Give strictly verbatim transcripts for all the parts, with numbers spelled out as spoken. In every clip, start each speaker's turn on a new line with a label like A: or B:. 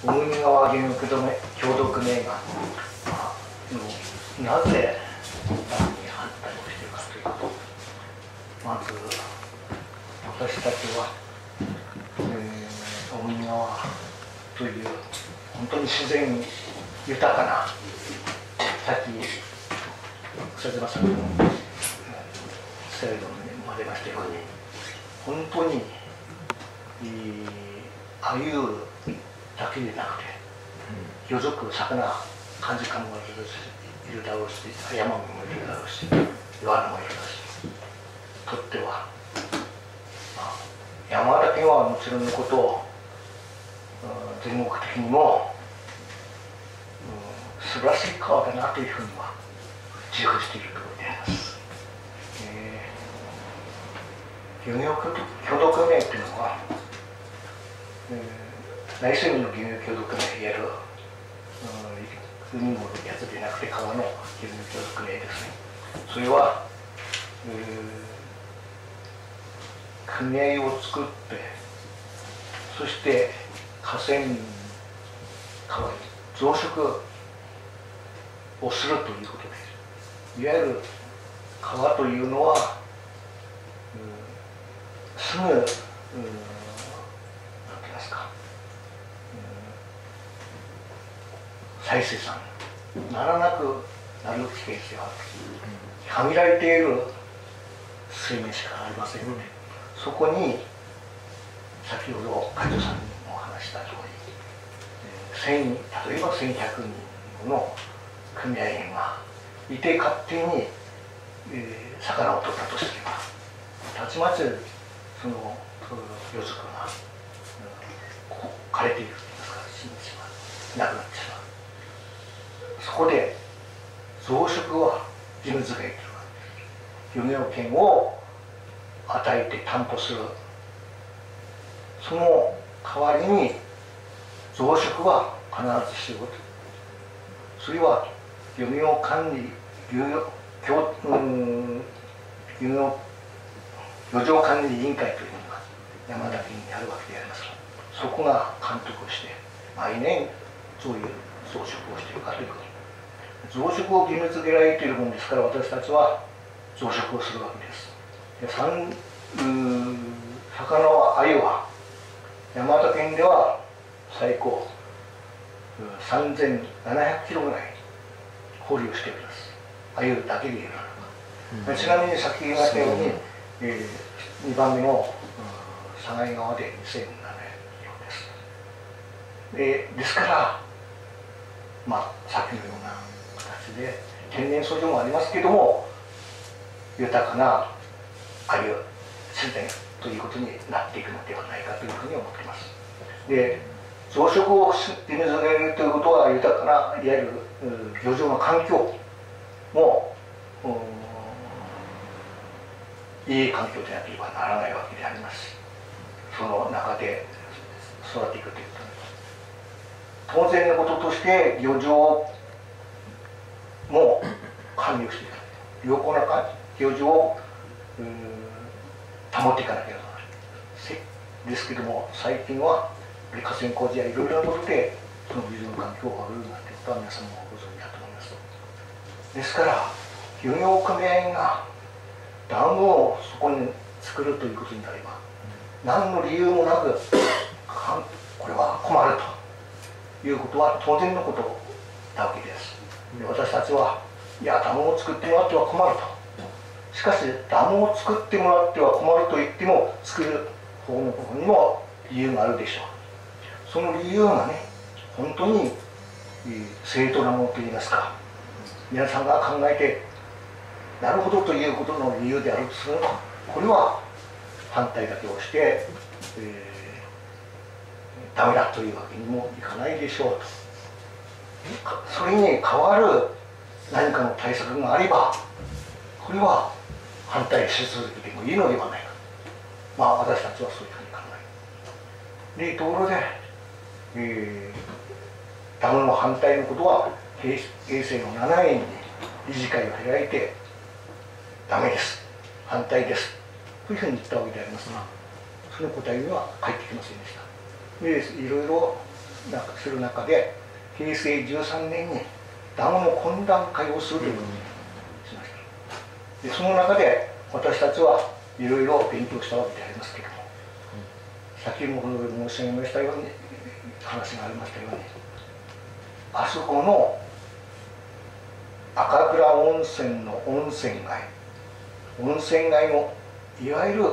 A: 大麦川原告同盟共同組合が、まあ、なぜダムに反対をしているかということ。まず私たちは、えー、大麦川という本当に自然豊かな、さっき草島さんのスライドも出ましたように、本当に、えー、あゆだけでなくて、魚族、魚、漢字カモもいるだろうし、山もいるだろうし、岩野もいるだろうし、とっては、まあ、山だけはもちろんのこと、全国的にも、うん、素晴らしい川だなというふうには自負しているところであります。えー、漁業協同組合というのは、えー、内水の漁業協同組合、いわゆる、うん、海のやつでなくて川の漁業協同組合ですね。それは、えー、組合を作って、そして河川川に増殖をするということです。いわゆる川というのは、うん、すぐ、うん、なんて言いますか、うん、再生産ならなくなる危険性がある。限られている水面しかありませんので、そこに先ほど会長さんにも話した通り、例えばせんひゃくにんの組合員がいて勝手に、えー、魚を取ったとすれば、たちまちその魚族が、うん、枯れていくといいますか、死んでしまう、なくなってしまう。そこで増殖は義務付けているわけです。漁業権を与えて担保する。その代わりに増殖は必ずしようと。それは漁業管理、漁業、うん、漁業漁場管理委員会というのが山田県にあるわけであります。そこが監督をして毎年そういう増殖をしているかということ。増殖を義務付けられているものですから、私たちは増殖をするわけです。で魚は鮎は山形県では最高さんぜんななひゃくキロぐらい放流しております。鮎だけで言うならば、うん、ちなみにさっき言いましたように、えー、にばんめの佐賀川でにせんななひゃくキロです。で、ですからまあさっきのような形で天然素性もありますけども、豊かな鮎自然ということになっていくのではないかというふうに思っています。で、増殖を義務付けるということは、豊かないわゆる漁場の環境もいい環境でなければならないわけであります。その中で育っていくということ当然のこととして、漁場も管理をしていかないと、良好な漁場を保っていかなければならないですけども、最近は河川工事やいろいろなことでその漁場の環境を悪くなっていることは皆さんもご存知だと思います。ですから漁業組合がダムをそこに作るということになれば、何の理由もなくこれは困るということは当然のことなわけです。で、私たちはいやダムを作ってもらっては困ると。しかしダムを作ってもらっては困ると言っても、作る方の部分にも理由があるでしょう。その理由がね、本当に正当なものといいますか、皆さんが考えてなるほどということの理由であるとすると、これは反対だけをして、えー、ダメだというわけにもいかないでしょうと。それに代わる何かの対策があれば、これは反対し続けてもいいのではないか。まあ私たちはそういうふうに考える。で、ところで、えー、ダムの反対のことは平成のななねんに理事会を開いてダメです、反対ですというふうに言ったわけでありますが、その答えには返ってきませんでした。で、いろいろする中で、へいせいじゅうさんねんにダムの懇談会をするということにしました。でその中で私たちはいろいろ勉強したわけでありますけれども、先ほど申し上げましたように、話がありましたように、あそこの赤倉温泉の温泉街、温泉街のいわゆる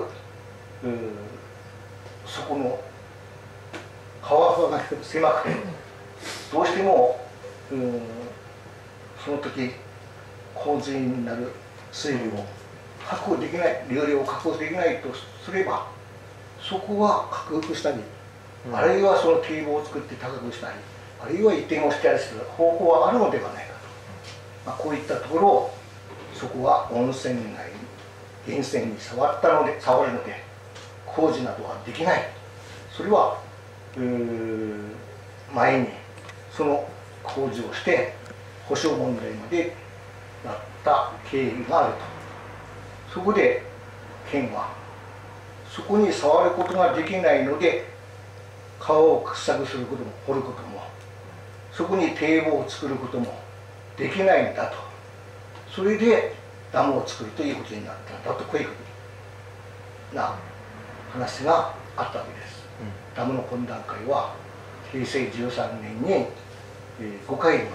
A: そこの川幅が狭くて、どうしてもその時洪水になる水量を確保できない、流量を確保できないとすれば、そこは拡幅したり、うん、あるいはその堤防を作って高くしたり、あるいは移転をしたりする方法はあるのではないかと、まあ、こういったところをそこは温泉街に源泉に触ったので触るので工事などはできない、それは前にその工事をして保証問題までなった経緯があると。そこで県はそこに触ることができないので、川を掘削することも掘ることも、そこに堤防を作ることもできないんだと。それでダムを作るということになったんだと、こういうな話があったわけです。うん、ダムの懇談会はへいせいじゅうさんねんにごかいにわたって、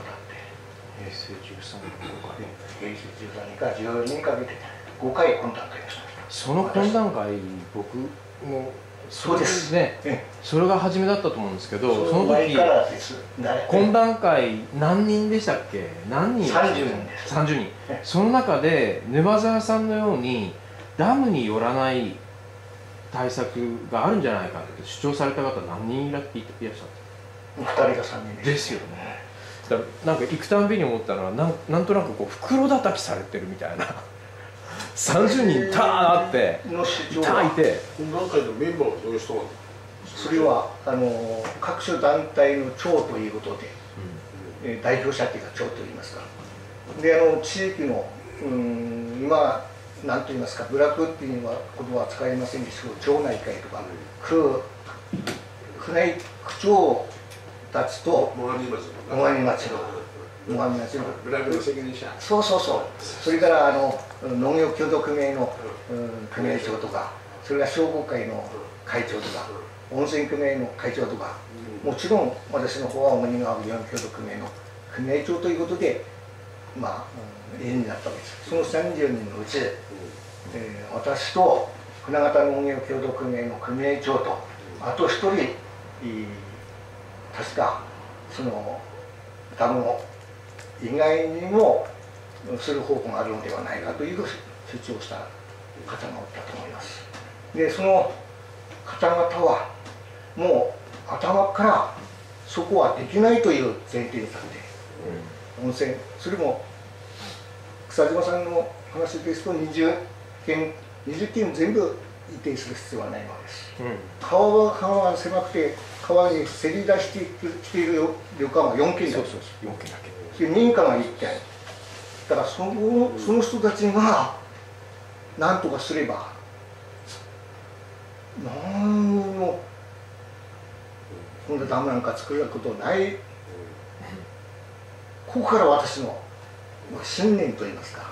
B: へいせいじゅうさんねんごかい、
A: へいせいじゅうさんねんからじゅうよねんにかけてごかい懇談会をしました。
B: その懇談会、僕も
A: そうです
B: ね、それが初めだったと思うんですけど、
A: その時
B: 懇談会何人でしたっけ？何人？
A: さんじゅうにんです。
B: さんじゅうにん。その中で沼澤さんのようにダムによらない対策があるんじゃないかって主張された方何人いらっしゃったんですか？
A: ふたりかさんにんです。
B: ですよね。だからなんか行くたんびに思ったのは、なんなんとなくこう袋叩きされてるみたいな。さんじゅうにんターあって
A: の主張
B: ターいて、
C: 懇談会のメンバーはどういう人なんですか？
A: それはあの各種団体の長ということで、うん、代表者っていうか長といいますか、であの地域のうん今何と言いますか、部落っていうのは言葉は使いませんでしたけど、町内会とか区区内区長たちと
C: 最上町の
A: 最上町の最上町の
C: 部落の責任者、
A: そうそうそう、それからあの農業協同組合の、うん、組合長とか、それから商工会の会長とか、温泉組合の会長とか、もちろん私の方は主に川業協同組合の組合長ということで、まあ、うん、委員になったわけです。そのさんじゅうにんのうち、えー、私と船形農業協同組合の組合長と、あとひとり、確かそのダムの以外にもする方法があるのではないかという主張した方がおったと思います。でその方々はもう頭からそこはできないという前提に立って、うん、温泉、それも草島さんの話ですとにじゅっけんにじゅっけん全部移転する必要はないのです。うん、川は川が狭くて川にせり出してきている旅館はよんけんだけ。
B: そうそうそう、よんけんだけ。
A: 民家がいっけんだから、その、その人たちが何とかすれば何にもこんなダムなんか作ることない。ここから私の信念といいますか、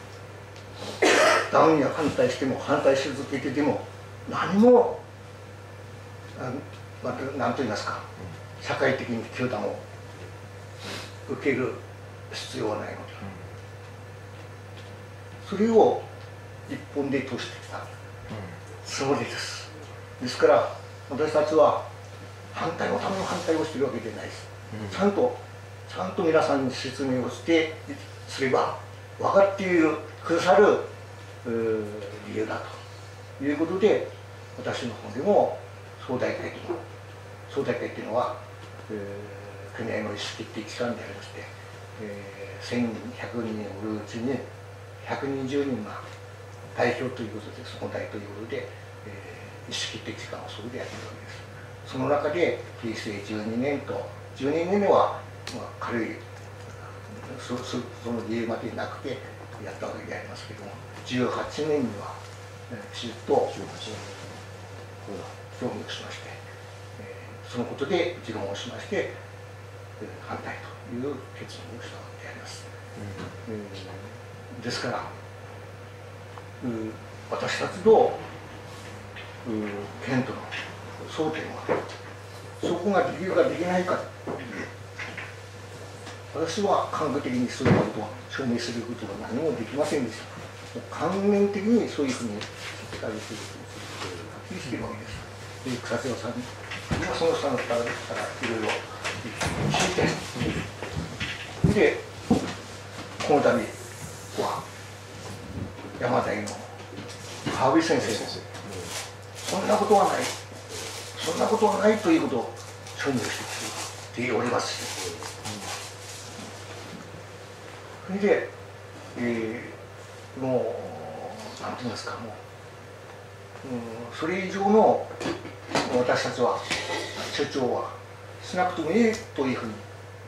A: ダムには反対しても反対し続けてでも何もまた何と言いますか、社会的に糾弾を受ける必要はないので、それを一本で通してきたつもりです。ですから私たちは反対のための反対をしているわけではないです。ちゃんとちゃんと皆さんに説明をしてすれば分かっているくださる理由だということで、私の方でも総代会という総代会というのは、えー、組合の意思決定機関でありまして、えー、せんひゃくにんおるうちにひゃくにじゅうにんが代表ということで、総代ということで、えー、意思決定機関をそれでやっているわけです。その中でへいせいじゅうにねんとじゅうにねんめは、まあ、軽いそ, そ, その理由までなくてやったわけでありますけども、じゅうはちねんにはきちっと協議をしまして、えー、 そのことで持論をしまして、反対という結論をしたわけであります。うん、ですから、私たちと県との争点は、そこができるかできないか、私は科学的にそういうことを証明することは何もできませんでした。観念的にそういうふうに理解することをはっきりしているわけです。で、草津さんにはその下の方からいろいろ聞いて、で、この度は山田医の川辺先生です。そんなことはない、そんなことはないということを証明してきておりますし、それで、えー、もう、なんて言いますか、もう、うん、それ以上の私たちは、所長はしなくてもいいというふうに、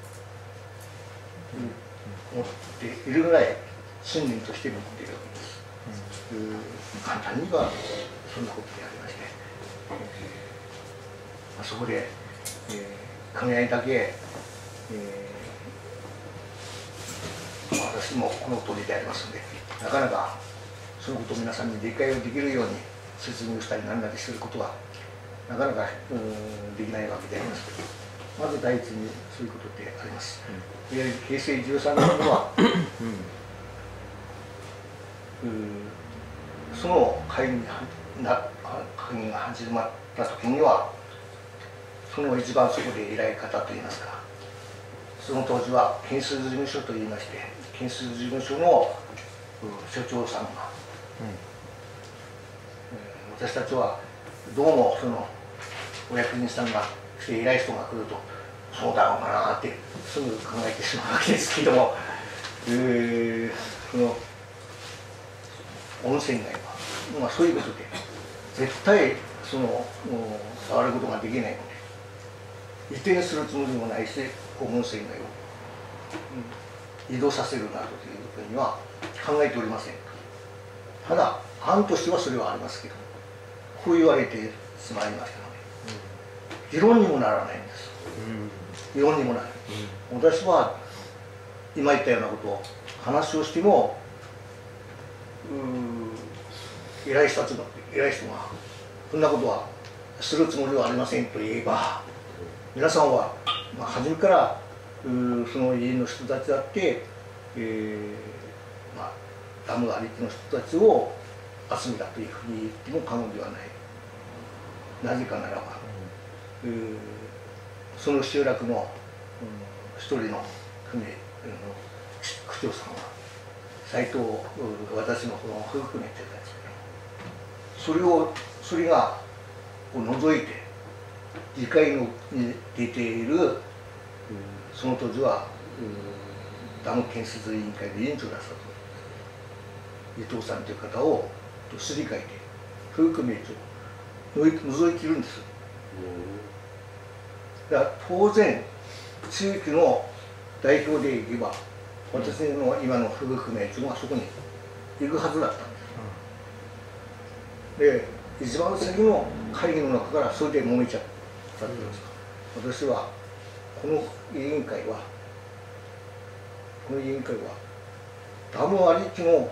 A: うん、思っているぐらい、信念として持っているわけです。うん、簡単にはそんなことでありまして、えーまあ、そこで、えー、輝いだけ、えー、私もこの通りでありますので、なかなかそのことを皆さんに理解をできるように説明をしたり何なりすることはなかなかうんできないわけでありますけど、まず第一にそういうことであります。うん、いわゆるへいせいじゅうさんねん度は、うん、その会議が始まった時には、その一番そこで偉い方といいますか、その当時は建設事務所といいまして、建設事務所の所長さんが、うん、私たちはどうもそのお役人さんが来て偉い人が来ると、そうだろうかなってすぐ考えてしまうわけですけども、えー、その温泉街は、まあ、そういうことで絶対その触ることができないので、移転するつもりもないし、温泉街を、うん、移動させるなどということには考えておりません。ただ案としてはそれはありますけど、こう言われてしまいましたので、議論にもならないんです。議論にもならない。私は今言ったようなことを話をしても、偉い人たちの偉い人がそんなことはするつもりはありませんと言えば、皆さんは、まあ、初めからその家の人たちだって、えーまあ、ダムありきの人たちを集めたというふうに言っても過言ではない。なぜかならば、うん、その集落の、うん、一人の組、うん、区長さんは斎藤、私のこの夫婦に言ってたんですけど、それをそれがを除いて議会のに出ている、うん、その当時は、うん、ダム建設委員会で委員長だったと伊藤さんという方をすり替えて夫婦名帳を除い切るんです。だから当然地域の代表でいけば、私の今の夫婦名帳がそこに行くはずだったんです。で、一番先の会議の中からそれで揉めちゃったんですか。私はこの委員会はこの委員会はダムありきの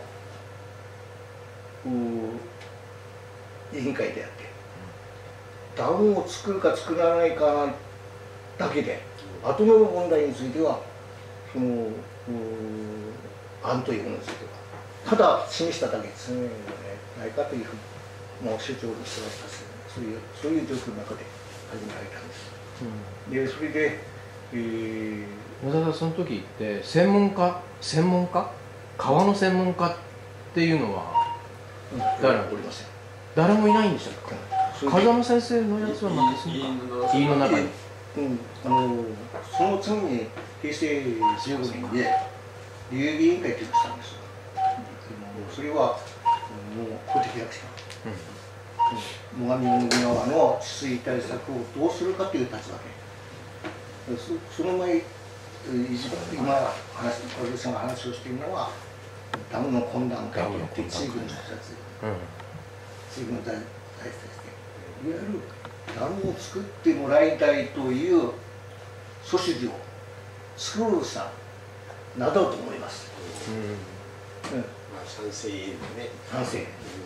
A: 委員会であって、ダムを作るか作らないかだけで、後の問題についてはその案というものについてはただ示しただけですねないかというふうにもう主張にしてましたし、そういうそういう状況の中で始められたんです。うん、でそれで、えー、
B: 野田さんその時って専門家専門家川の専門家っていうのは誰もおりません。誰もいないんでしたっけ。風間先生のやつはまたその委員の中に。
A: うん、あのその次に平成じゅうごねんで流儀委員会というのをしたんです。それはもう法的役者、うん、最上川の治水対策をどうするかという立場で、そ, その前今話私が話をしているのはダムの懇談会といって地域の人たち、地域の大大人たちでいわゆるダムを作ってもらいたいという組織を作るさなどと思います。うん、
C: まあ賛成ね。
A: 賛成。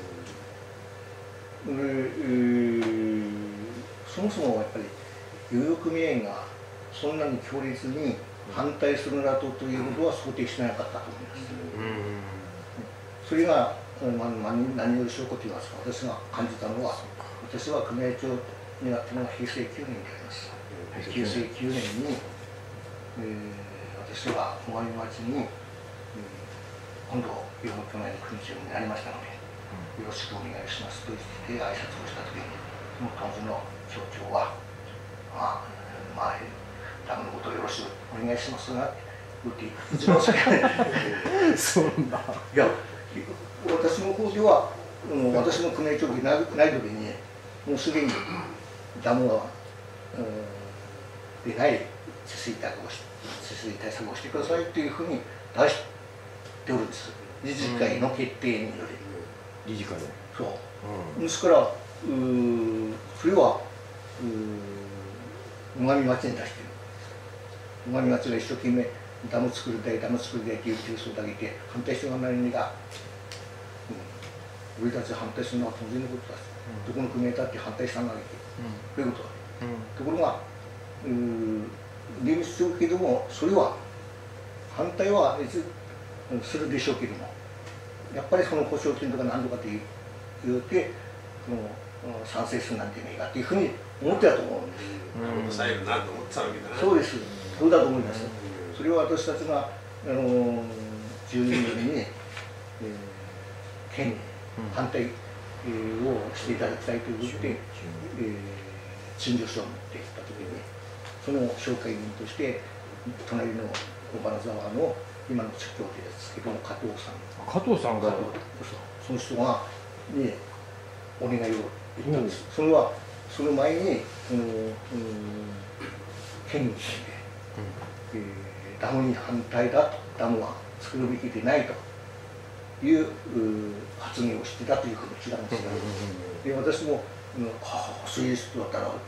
A: うん、そもそもやっぱり漁業組合がそんなに強烈に反対するなどということは想定してなかったと思います。うん、それが、まあ、何を証拠と言いますか、私が感じたのは、私は組合長になったのが平成きゅうねんであります。平成きゅうねんに、えー、私は最上町に、えー、今度漁業組合の組長になりましたので、よろしくお願いしますと言って挨拶をしたときに、その当時の町長は、まあ、まあ、ダムのことをよろしくお願いしますがって言って、一番先に
B: そうなんだ。
A: いや、私の方では、うん、私の組合長でない時に、もうすでにダムは、うん、でない治水対策をし治水対策をしてくださいというふうに出しておるんです。理事会の決定により。
B: 理事会で。
A: そう。うん、ですから、うそれは、最上町に出している。最上町が一生懸命ダム作りたい、ダム作りたいという急須を上げて反対してはないんだが、うん、俺たち反対するのは当然のことだし、うん、どこの組合だって反対したんだけど、と、うん、いうことだ、うん、ところが、厳密するけども、それは反対はいつするでしょうけども、やっぱりその保証金とか何とかって言うて、その賛成するなんてねえかっていうふうに思ってたと思うんです。
C: 抑えるなと思ってたわけだな。
A: そうです。そうだと思います。それは私たちがあのじゅうにねんに、えー、県に反対、えー、をしていただきたいということで、えー、陳情書を持っていったときに、その紹介人として隣の小原沢の今の地教ですけども加藤さん。
B: 加藤さんが
A: その人がにお願いを言ったんです。それはその前にその、うん、県に対して、うん、えー、ダムに反対だと、ダムは作るべきでないという、う発言をしてたというふうに聞いたんですよ。で、私も、うん、ああ、そういう人だったら、うんうん、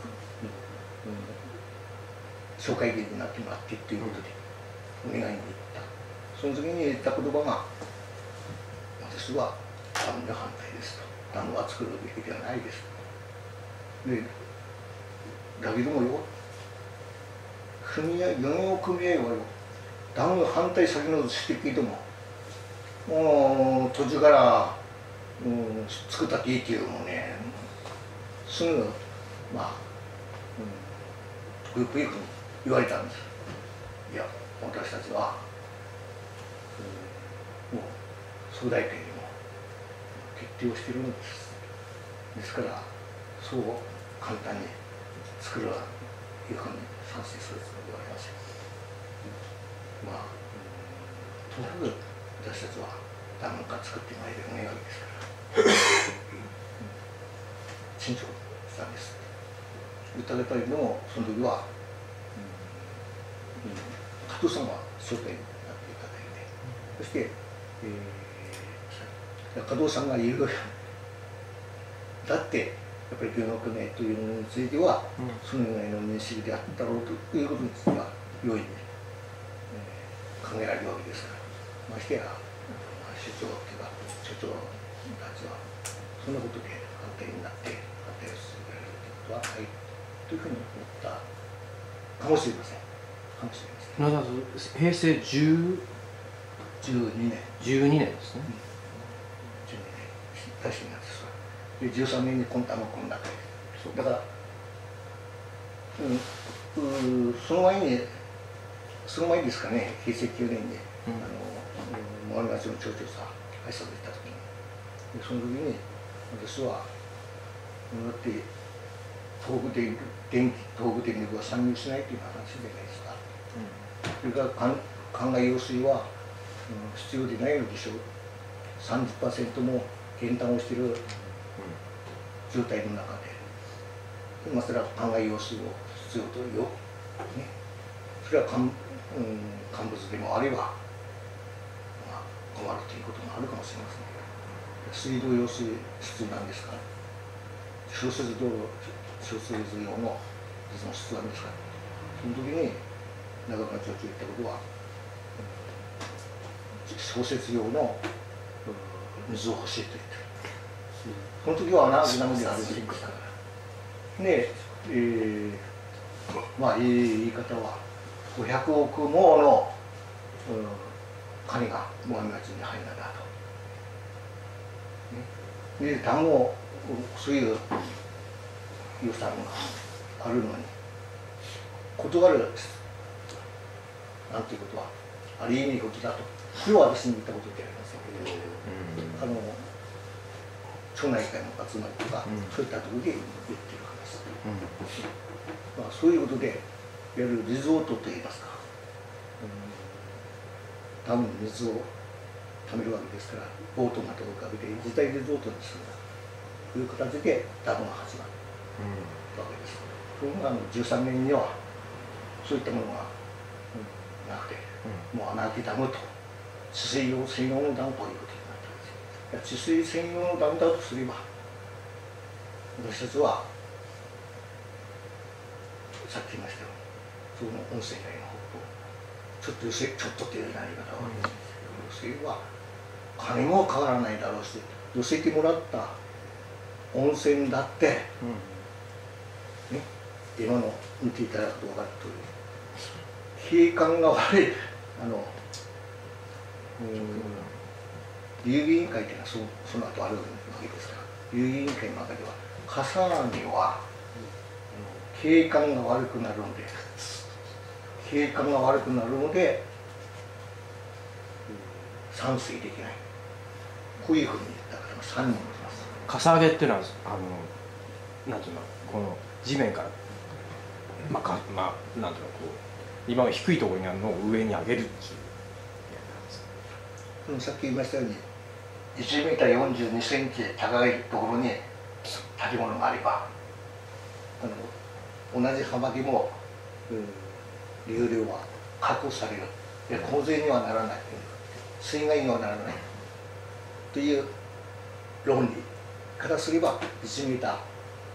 A: 紹介人になってもらってということでお願いに行った。その時に言った言葉が、私はダムに反対ですと。ダムは作るべきではないですと。で、だけどもよ、組合、漁業組合はよ、ダムを反対先のしてけども、もう途中から、うん、作ったっていいっていうもうね、すぐ、まあ、うん、よくよく言われたんです。いや、私たちは、うん、もう、総大会でも決定をしているんです。ですから、そう簡単に作るいうふうに賛成するつもりはありません。まあ、とにかく私たちは何か作ってまいる願いですから、陳情したんです。言ったけども、その時は、うんうん、加藤さんは紹介になっていただいて、そして、えー、加藤さんが言うだって、やっぱり漁業組合というものについては、うん、そのぐらいの認識であったろうということについては、容易に、えー、考えられるわけですから、ましてや、首長っていうか、所長たちは、そんなことで反対になって、反対を続けられるということはないというふうに思ったかもしれません。かもしれません。
B: 平成じゅう
A: にねん。
B: じゅうにねんですね。うん、
A: じゅうにねん。出してなんです。でじゅうさんねんに今度はこの中でだから、うん、うその前にその前ですかね、平成きゅうねんに、うん、あの最上町の町長さ挨拶に行った時に、でその時に私はだって東北電電気東北電力は参入しないという話じゃないですか、うん、それから灌漑用水は、うん、必要でないのでしょう。 さんじゅっパーセント も減反をしている状態の中で、今更灌漑用水を必要というよ、ね、それは乾、うん、乾物でもあれば、まあ、困るということもあるかもしれませんけど、水道用水必要なんですから、そうすると小説用の実の出願ですから、その時に中村長中言ったことは、小説用の水を欲しいと言ってる。その時は穴開けなのであるんですから。で、えー、まあいい言い方はごひゃくおくもの、うん、金が最上町に入るんだと。で、単語そういう予算があるのに断るなんていうことはありえないことだと。これは私に言ったことでありますけど、あの町内会の集まりとか、うん、そういったところで言ってる話、うんまあ、そういうことでいわゆるリゾートといいますか、うん、ダムに水を貯めるわけですから、ボートなどを浮かべて自体リゾートにするという形でダムが始まるわけです。ところがあのじゅうさんねんにはそういったものが、うん、なくて、うん、もう穴あきダムと治水用専用のダムということになったんです。治水専用のダムだとすれば、私たちはさっき言いましたように、その温泉街の方とちょっと寄せちょっとというような言い方はあるんですけど、寄せは金もかからないだろうし、寄せてもらった温泉だって、うん、ね、今の見ていただくと分かるとおり、景観が悪い、あの、流儀委員会というのは そ, その後あるわけですから、流儀委員会の中では、かさ上げは景観が悪くなるので、景観が悪くなるので、散水できない。こういうふうに言った方がさんにんいます。
B: かさ上げっていうのは、あの、なんていうの、この地面から、まあ、かまあ、なんていうの、こう、今は低いところにあるのを上に上げるっていう。
A: さっき言いましたように、いちメーターよんじゅうにセンチ高いところに建物があれば、あの同じ幅でも、うん、流量は確保される。で、洪水にはならない。水害にはならない。という論理からすれば、いちメーター、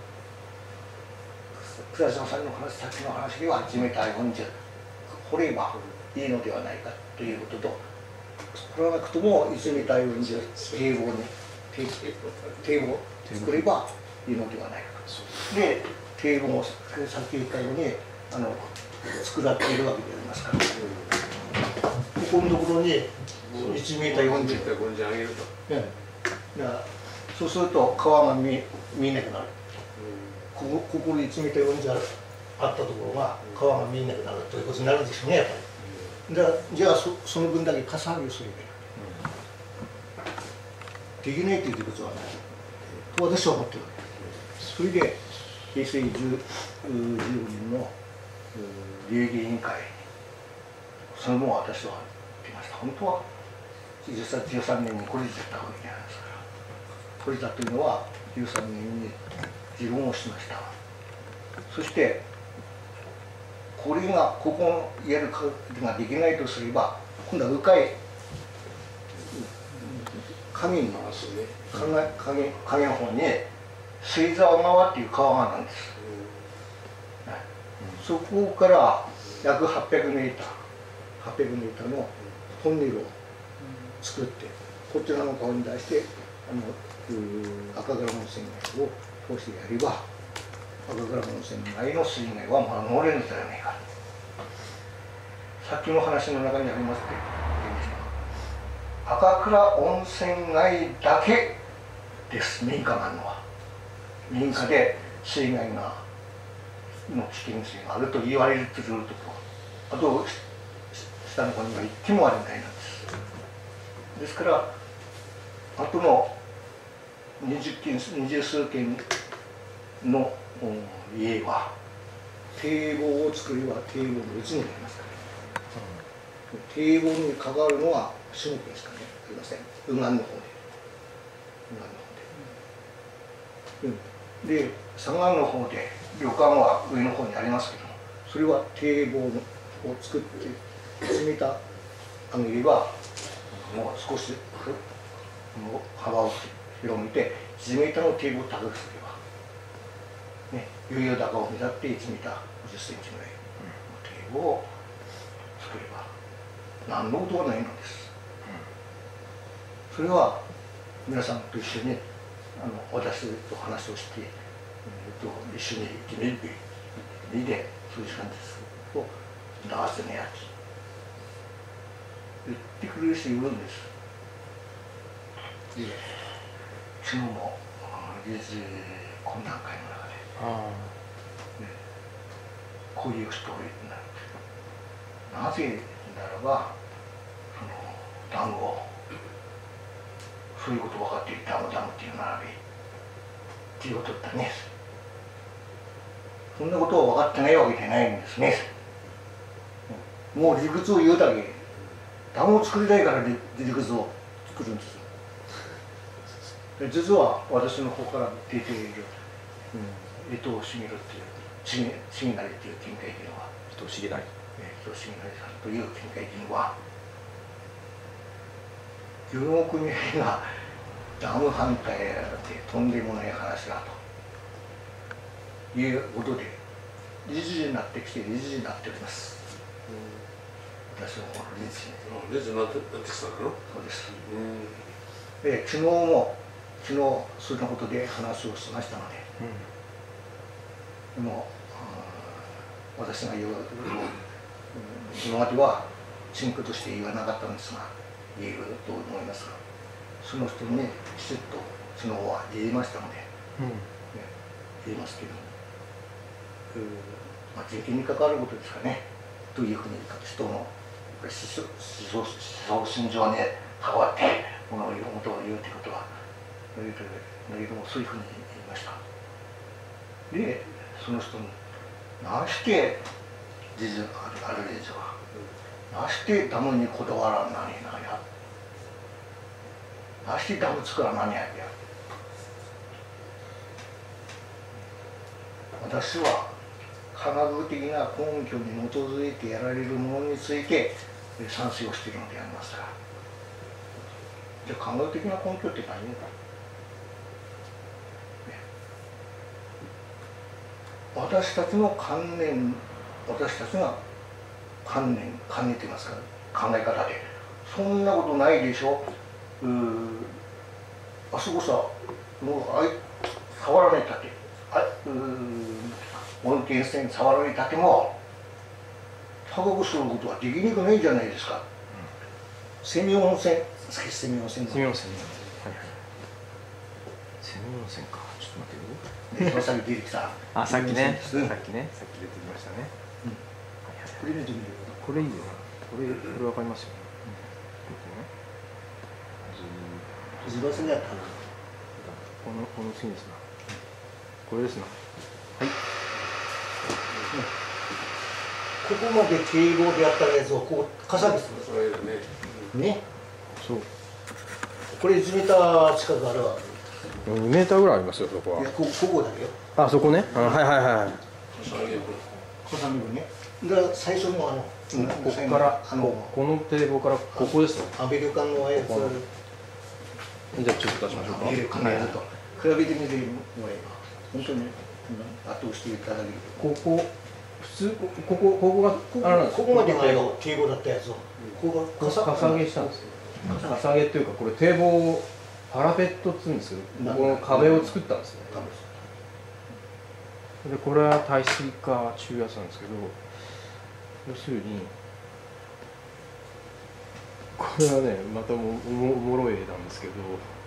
A: 倉島さんの話、さっきの話では、いちメーターよんじゅう、掘ればいいのではないかということと、掘らなくともいちメーターよんじゅう堤防に堤防を作ればいいのではないかと。で、堤防をさっき言ったようにあの作られているわけでありますから、ここのところにいちメーターよんじゅう、そうすると川が 見, 見えなくなる。ここここにいちメーターよんじゅうあったところが川が見えなくなるということになるでしょうね、やっぱり。だじゃあ そ, その分だけかさ上げをすればいい、うん、できないということはないと私は思ってるわけです。それで平成じゅうよねんの流儀委員会、それも私は言ってました。本当は実際じゅうさんねんにこれだったわけじゃないですから、これだというのはじゅうさんねんに議論をしました。そしてこれがここのやることができないとすれば、今度は迂回影の影影の方に水沢川っていう川があるんです、うんはい、そこから約はっぴゃくメーターはっぴゃくメーターのトンネルを作って、こちらの川に対してあの赤倉温泉街を通してやれば、赤倉温泉街の水害は守れるんじゃないか。さっきの話の中にありますけど、赤倉温泉街だけです、民家があるのは。民家で水害がの危険性があると言われるとするところ、あと下の方には行ってもあるみたいなんです。ですからあとの二十件二十数件の家は堤防を作れば堤防のうちになりますから、うん、堤防に関わるのはよんけんしか、ね、ありません。右岸の方で右岸の方で、うん、で左岸の方で旅館は上の方にありますけども、それは堤防を作っていちメーター上げればもう少し幅を広めていちメーターの堤防を高くすればね、余裕高を目立っていちメーターごじゅっセンチぐらいの堤防を作れば何のことはないのです。それは皆さんと一緒にあの私と話をして、えー、と一緒に行ってみるみでそういう感じですとなぜねやき言ってくれる人いるんです。で昨日も理事懇談会の中で、ね、こういう人がいるんだ。なぜならばそのダムをそういうこと分かっているダムダムっていう並びっていうことだったね。そんなことを分かってないわけじゃないんですね。もう理屈を言うだけダムを作りたいから理屈を作るんです。実は私の方から出ている、うん、江藤茂っていう茂成っていう県会議員は
B: 江藤茂成
A: 江藤茂成さんという県会議員はよんおくにんがダム反対でとんでもない話だということで理事になってきて理事になっております。私の方の理事
C: 理事になってきたの？
A: そうです。で昨日も昨日そんなことで話をしましたので、うん、でも私が言う今までは陳腐として言わなかったんですが言えると思いますが、その人にねきちっと昨日は言いましたので、うんね、言いますけども、まあ、人権に関わることですかねというふうに人の思想信条に関わってものを言うことを言うということはだけどもそういうふうに言いました。でその人になして事実ある以上はなしてダムにこだわらんなになやなしてダム作らなんやや私は科学的な根拠に基づいてやられるものについて賛成をしているのでありますが、じゃあ科学的な根拠って何だ、ね、私たちの観念私たちが観念観念と言いますか考え方でそんなことないでしょ、うあそこさもうあい触られたってあう温泉線に触られたっても高くすることはできにくないじゃないですか、うん、セミ温泉セミ温泉
B: セミ温泉はいはいセミ温泉かちょっと待ってよ
A: さっき出てきた
B: あさっきねさっきねさっき出てきましたね、うん
A: はいはい、これ見てみる
B: これいいよなこれこれわかりますよね、
A: うん、ずらせやったな
B: このこの次ですなこれですなはい、
A: うんここまで堤防でやったやつをこうかさげてますね。ね。
B: そう。
A: これいちメーター近くあるわ。
B: にメーターぐらいありますよそこは。
A: いやこここだけよ。
B: あそこね。あはいはいはい。
A: かさげるね。で最初のあの、
B: うん、ここからあのこの堤防からここですね。
A: アメリカのあやつ。
B: じゃあちょっと出しましょうか。
A: アメリカのやつと比べてみてもらえば本当に後押していただける。
B: ここ。普通ここここが
A: ここまでが堤防だったやつを
B: ここがかさ上げしたんですよ。かさ上げっていうかこれ堤防をパラペットっつうんですけどここの壁を作ったんですね。でこれは耐水化中圧なんですけど要するにこれはねまたもおもおもろい絵なんですけど、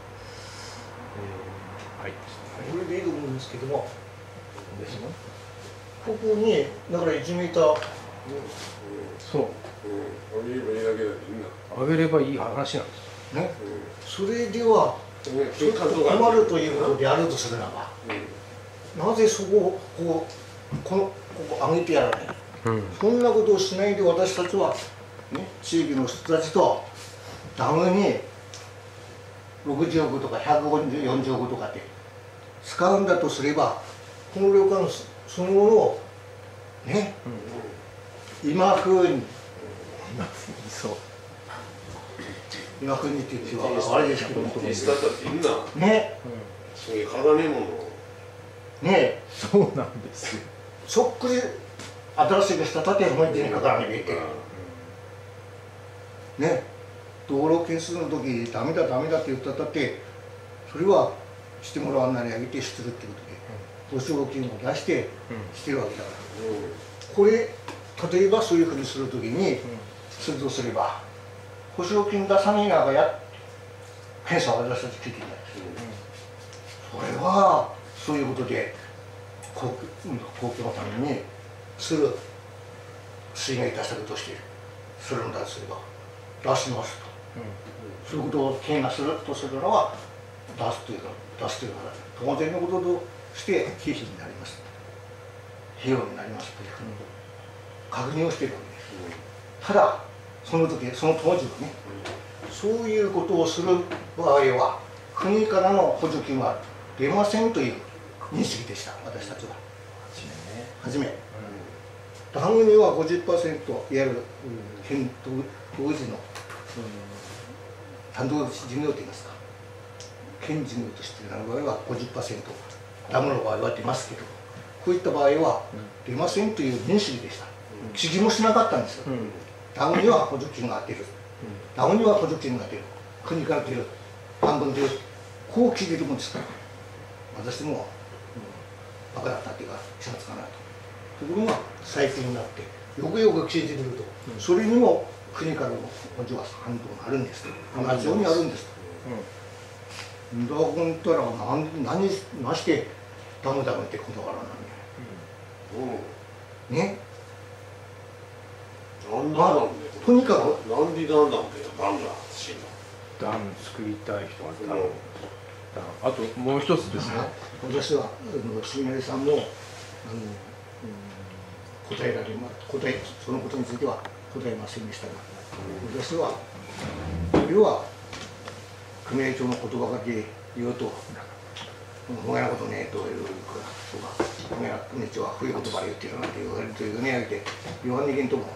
B: えー、はい
A: これでいいと思うんですけども
B: ですね。
A: ここにだからいちメーター、うん、
B: そう、
C: うん、上げればいいだけだよみんな
B: 上げればいい話なんです
A: ね、うん、それではちょっと困るということであるとするならば、うん、なぜそこをこうこのここ上げてやらない、うん、そんなことをしないで私たちは、ね、地域の人たちとダムにろくじゅうおくとかひゃくよんじゅうおくとかって使うんだとすればこの旅館そのものをね、うん、今風に
B: 今風にそう
A: 今風にって言ってはあれですけども
C: 手伝ったっていいんだ
A: ね、
C: そういう体ねえもの
A: ね
B: そうなんですよ。
A: そっくり新しい人建て本人にかからないでいて、ね、道路建設の時ダメだダメだって言ったってそれはしてもらわないであげてしてるってことで保証金を出してしてるわけだから、これ例えばそういうふうにする時にするとすれば保証金出さないながや検査を私たち聞いていないです、それはそういうことで公共、公共のためにする水害対策としてするんだとすれば出しますと、うん、そういうことを県がするとするのは出すというか出すというか当然のこととして経費になります費用になりますというふうに確認をしているわけです、うん、ただその時その当時はね、うん、そういうことをする場合は国からの補助金は出ませんという認識でした私たちは初め、うん、番組は ごじゅっパーセント いわゆる県当時の単独事業といいますか県事業としての場合は ごじゅっパーセント ダムの場合は出ますけどこういった場合は出ませんという認識でした、記事もしなかったんですよ、うん、ダムには補助金が出る、うん、ダムには補助金が出る国から出る半分出るこう聞いてるもんですから私も、うん、バカだったっていうか気がつかないとところが最近になってよくよく聞いてみると、うん、それにも国からの補助は半分あるんです同じようにあるんですと、うん、だから本当は何何なしてダムダムってことからなんで、うん、ね
C: なんだなんで、ま
A: あ、とにかく
C: なんでなんだんだよダムだ
B: ダム作りたい人が頼む、あともう一つですね、
A: 私は杉成さんもあの、うん、答えられま答えそのことについては答えませんでしたが、うん、私はそれは組合長の言葉だけ言うとほがなことねえというか組合長は古い言葉で言ってるなんて言われるというねで言わんにけんとも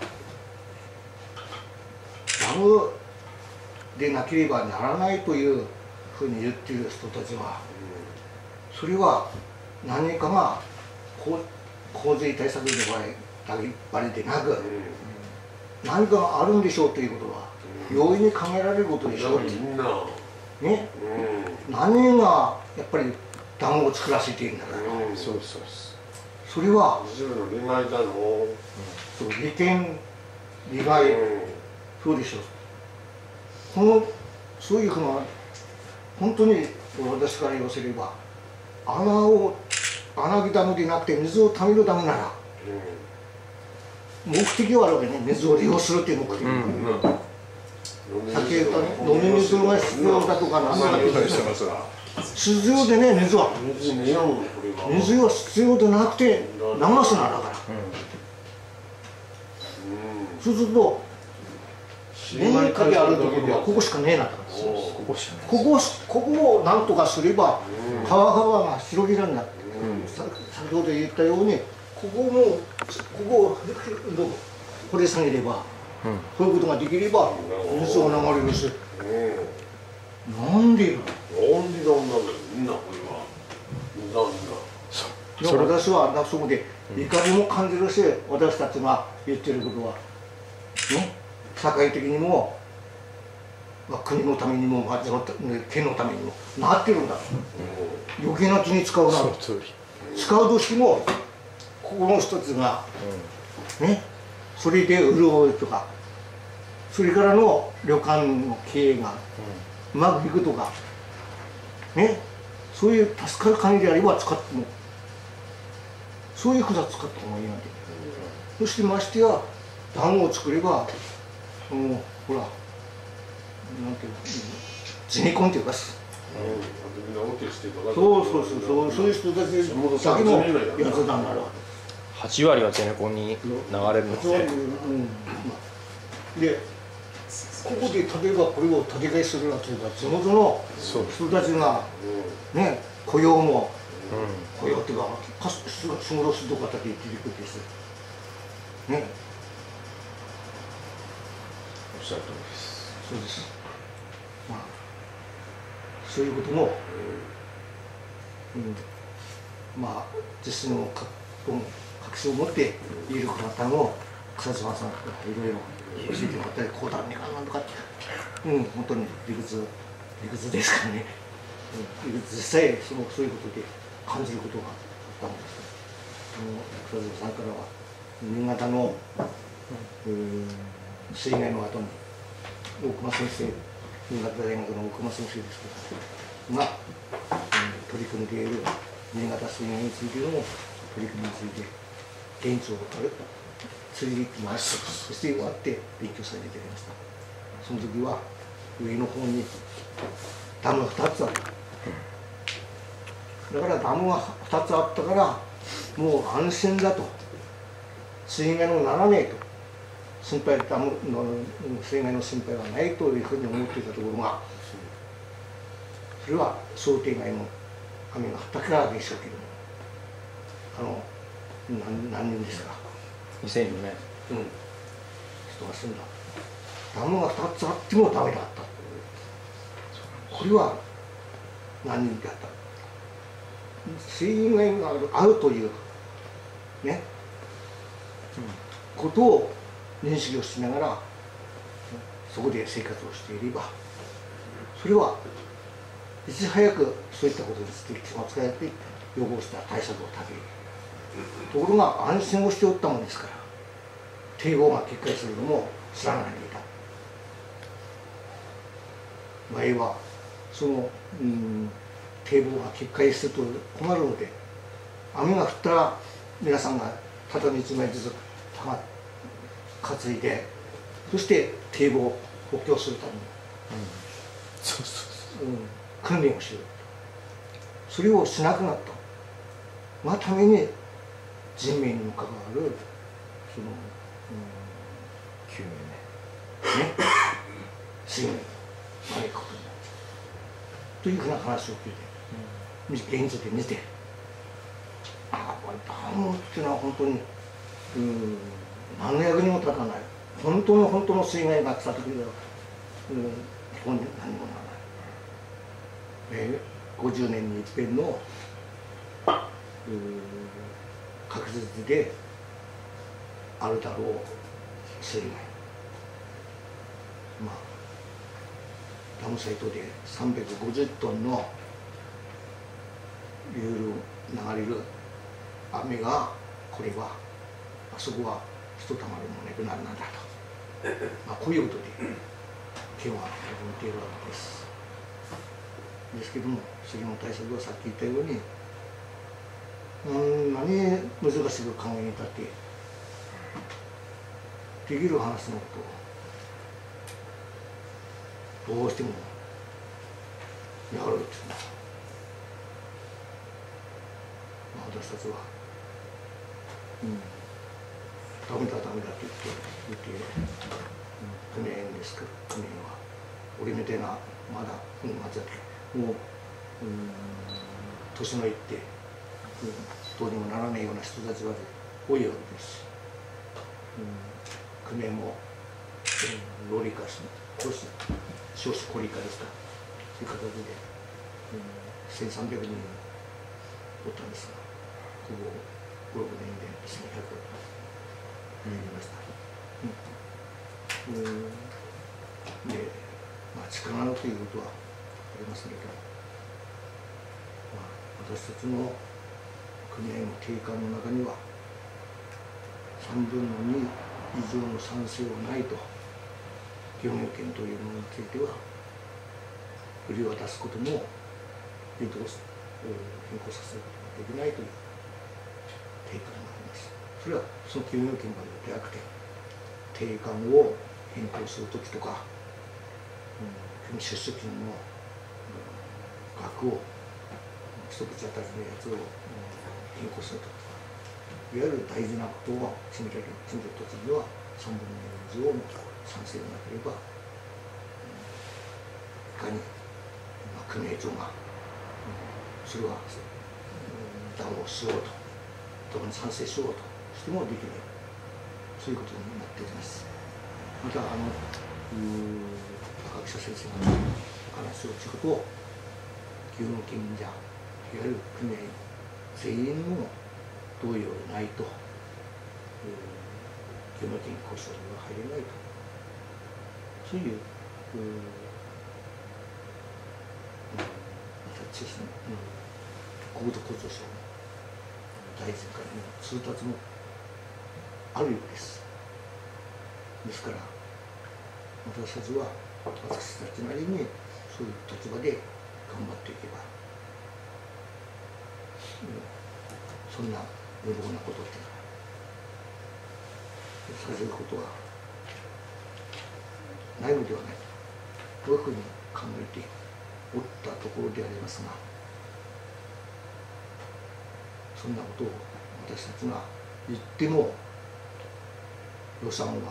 A: ダムでなければならないというふうに言っている人たちは、それは何かが洪水対策の場合でなく、何かがあるんでしょうということは容易に考えられることでしょう。ね、何がやっぱりダムを作らせているんだから、そうそうそれは
C: 利害だの、
A: そう利権利害、そうでしょう。このそういうふうな本当に私から言わせれば穴を穴開けダムでなくて水をためるためなら、うん、目的はあるわけね、水を利用するっていう目的、うんうん、さっき言ったね飲み水が必要だとかなんだけど必要でね水は水は必要でなくて流すなだから、うん、そうすると年かけあるところはここしかねえなとか、ここしかねえ、ここここをなんとかすれば川川が広げられない、先ほど言ったようにここもここを掘り下げれば、こういうことができれば水を流れるし、なんでよ、
C: なんでなんだろう、みんなこれはなんだ、
A: 私はそこで怒りも感じるし、私たちが言ってることはね、社会的にも、まあ、国のためにも町の県のためにもなってるんだ、うん、余計な気に使うな、使うとしてもここの一つが、うん、ね、それで潤いとかそれからの旅館の経営がうまくいくとかね、そういう助かる限りであれば使ってもそういう札使った方がいいなんて、うん、そしてましてやダムを作ればそのほらなんていうのゼネコンっていうか、そうそうそうそうそういう人たちだけのやつなんだろう。
B: はち割はゼネコンに流れるので、うん、
A: でここで例えばこれを建て替えするなというか地元の人たちがね雇用も、うん、雇用っていうか仕事するとかだけ言ってることですね。
B: おっしゃる通りです。
A: そうです。まあそういうことも、うん、 まあ実の確信を持って有力な単を草島さんとかいろいろ教えてもらったり、こうだねかなんとかって、うん、本当に理屈理屈ですからね、うん、理屈実際そのそういうことで感じることがあったんです。草島さんからは新潟の、うん、水害の後に大隈先生、新潟大学の大隈先生ですけどが、うん、取り組んでいる新潟水害についての取り組みについて現地を連れて行ってます。そして終わって勉強させていただきました。その時は上の方にダムがふたつあった。だからダムがふたつあったからもう安心だと、水害のならねえと、心配、ダムの水害の心配はないというふうに思っていたところが、それは想定外の雨が降ったからでしょうけども、あの何, 何年ですか、
B: にせんよねん、
A: うん、人が住んだ。ダムがふたつあってもダメだった。これは何人であった。水害があるというね、うん、ことを認識をしながらそこで生活をしていれば、それはいち早くそういったことについて気を使って予防した対策を立てる。ところが安心をしておったものですから、堤防が決壊するのも知らないでいた。前はその、うん、堤防が決壊すると困るので、雨が降ったら皆さんが畳いちまいずつ担いで、そして堤防を補強するために、うんそうそうそう、うん、訓練をしよう。それをしなくなった。がために人命にも関わるその、うん、
B: 救命ね
A: ね水害を招くことになるというふうな話を聞いて、うん、現実で見て、ああこれダムっていうのは本当に、うん、何の役にも立たない。本当の本当の水害が来た時には、うん、ここに何もならない。えー、ごじゅうねんに一遍の、うん、確実であるだろう水害。まあダムサイトでさんびゃくごじゅっトンの流流れる雨が、これはあそこはひとたまりもなくなるなんだと、まあ、こういうことで県は動いているわけです。ですけども、次の対策はさっき言ったように、うん、何難しく考えに立ってできる話のことをどうしてもやるっていうのは、まあ、私たちは、うん、ダメだダメだって言って言って組合員ですけど、組合は俺みたいなまだ、うん、まずもう、うん、年のいって、うん、どうにもならないような人たちは多いわけです。うん、組合も、うん、労力化し少子高齢化ですか、そういう形で、うん、せんさんびゃくにんおったんですが、ここご、ろくねんでせんひゃくになりました。うんうん、で、まあ、力のということはありますけれども、まあ、私たちの組合の定款の中にはさんぶんのに以上の賛成はないと、漁業権というものについては売り渡すことも変更変更させることができないという定款があります。それはその漁業権まででなくて、定款を変更するときとか、うん、出資金の、うん、額を一口当たりのやつを、うん、変更するとき、いわゆる大事なことを決められる決めるときにはさんぶんのに以上の賛成がなければ、うん、いかに、まあ、組合長が、うん、それは、うん、談をしようと、特に賛成しようとしてもできない、そういうことになっております。また、あの赤木先生の話を聞くと、漁業権者、いわゆる組合全員の同意を得ないと共同権交渉には入れないと、そういう私たちの国土交通省の大臣からの通達もあるようです。ですから私たちは私たちなりにそういう立場で頑張っていけば、そんな無謀なことってさせることはないのではないというふうに考えておったところでありますが、そんなことを私たちが言っても予算は、うん、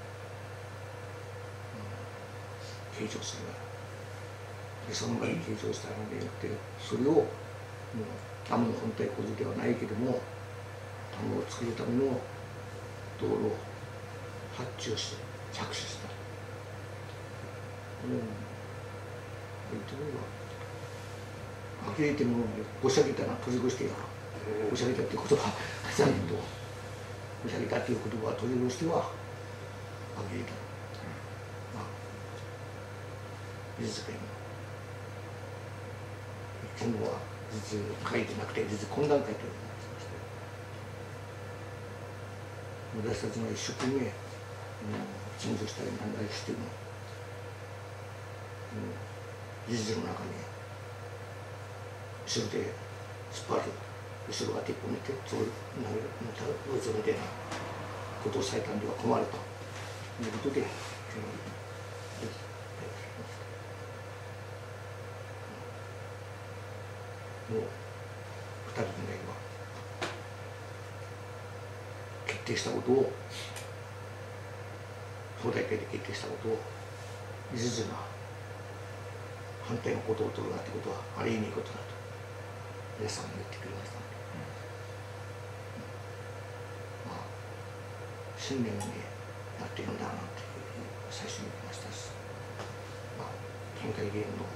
A: 計上する予算が計上したのでよって、それをもうダムの本体工事ではないけどもダムを作るための道路を発注して着手した。うん、言ってみれば呆れてもごしゃげたな取り越してやごしゃげたっていう言葉じゃないとごしゃげたっていう言葉は取り越しては呆れた。まあ美術界の今後は実会でなくて実懇談会というのがありまして、私たちが一生懸命陳情したり何なりしても、理事の中に後ろで突っ張る後ろが手を見てそういうまた嘘みたいなことをされたんでは困るということで、もうふたりのねは決定したことを総大会で決定したことを一途が反対のことを取るなってことはありえないことだと皆さんが言ってくれましたので、うん、まあ信念でやっているんだなっていうふうに最初に言いましたし、まあ県会議員の、うん、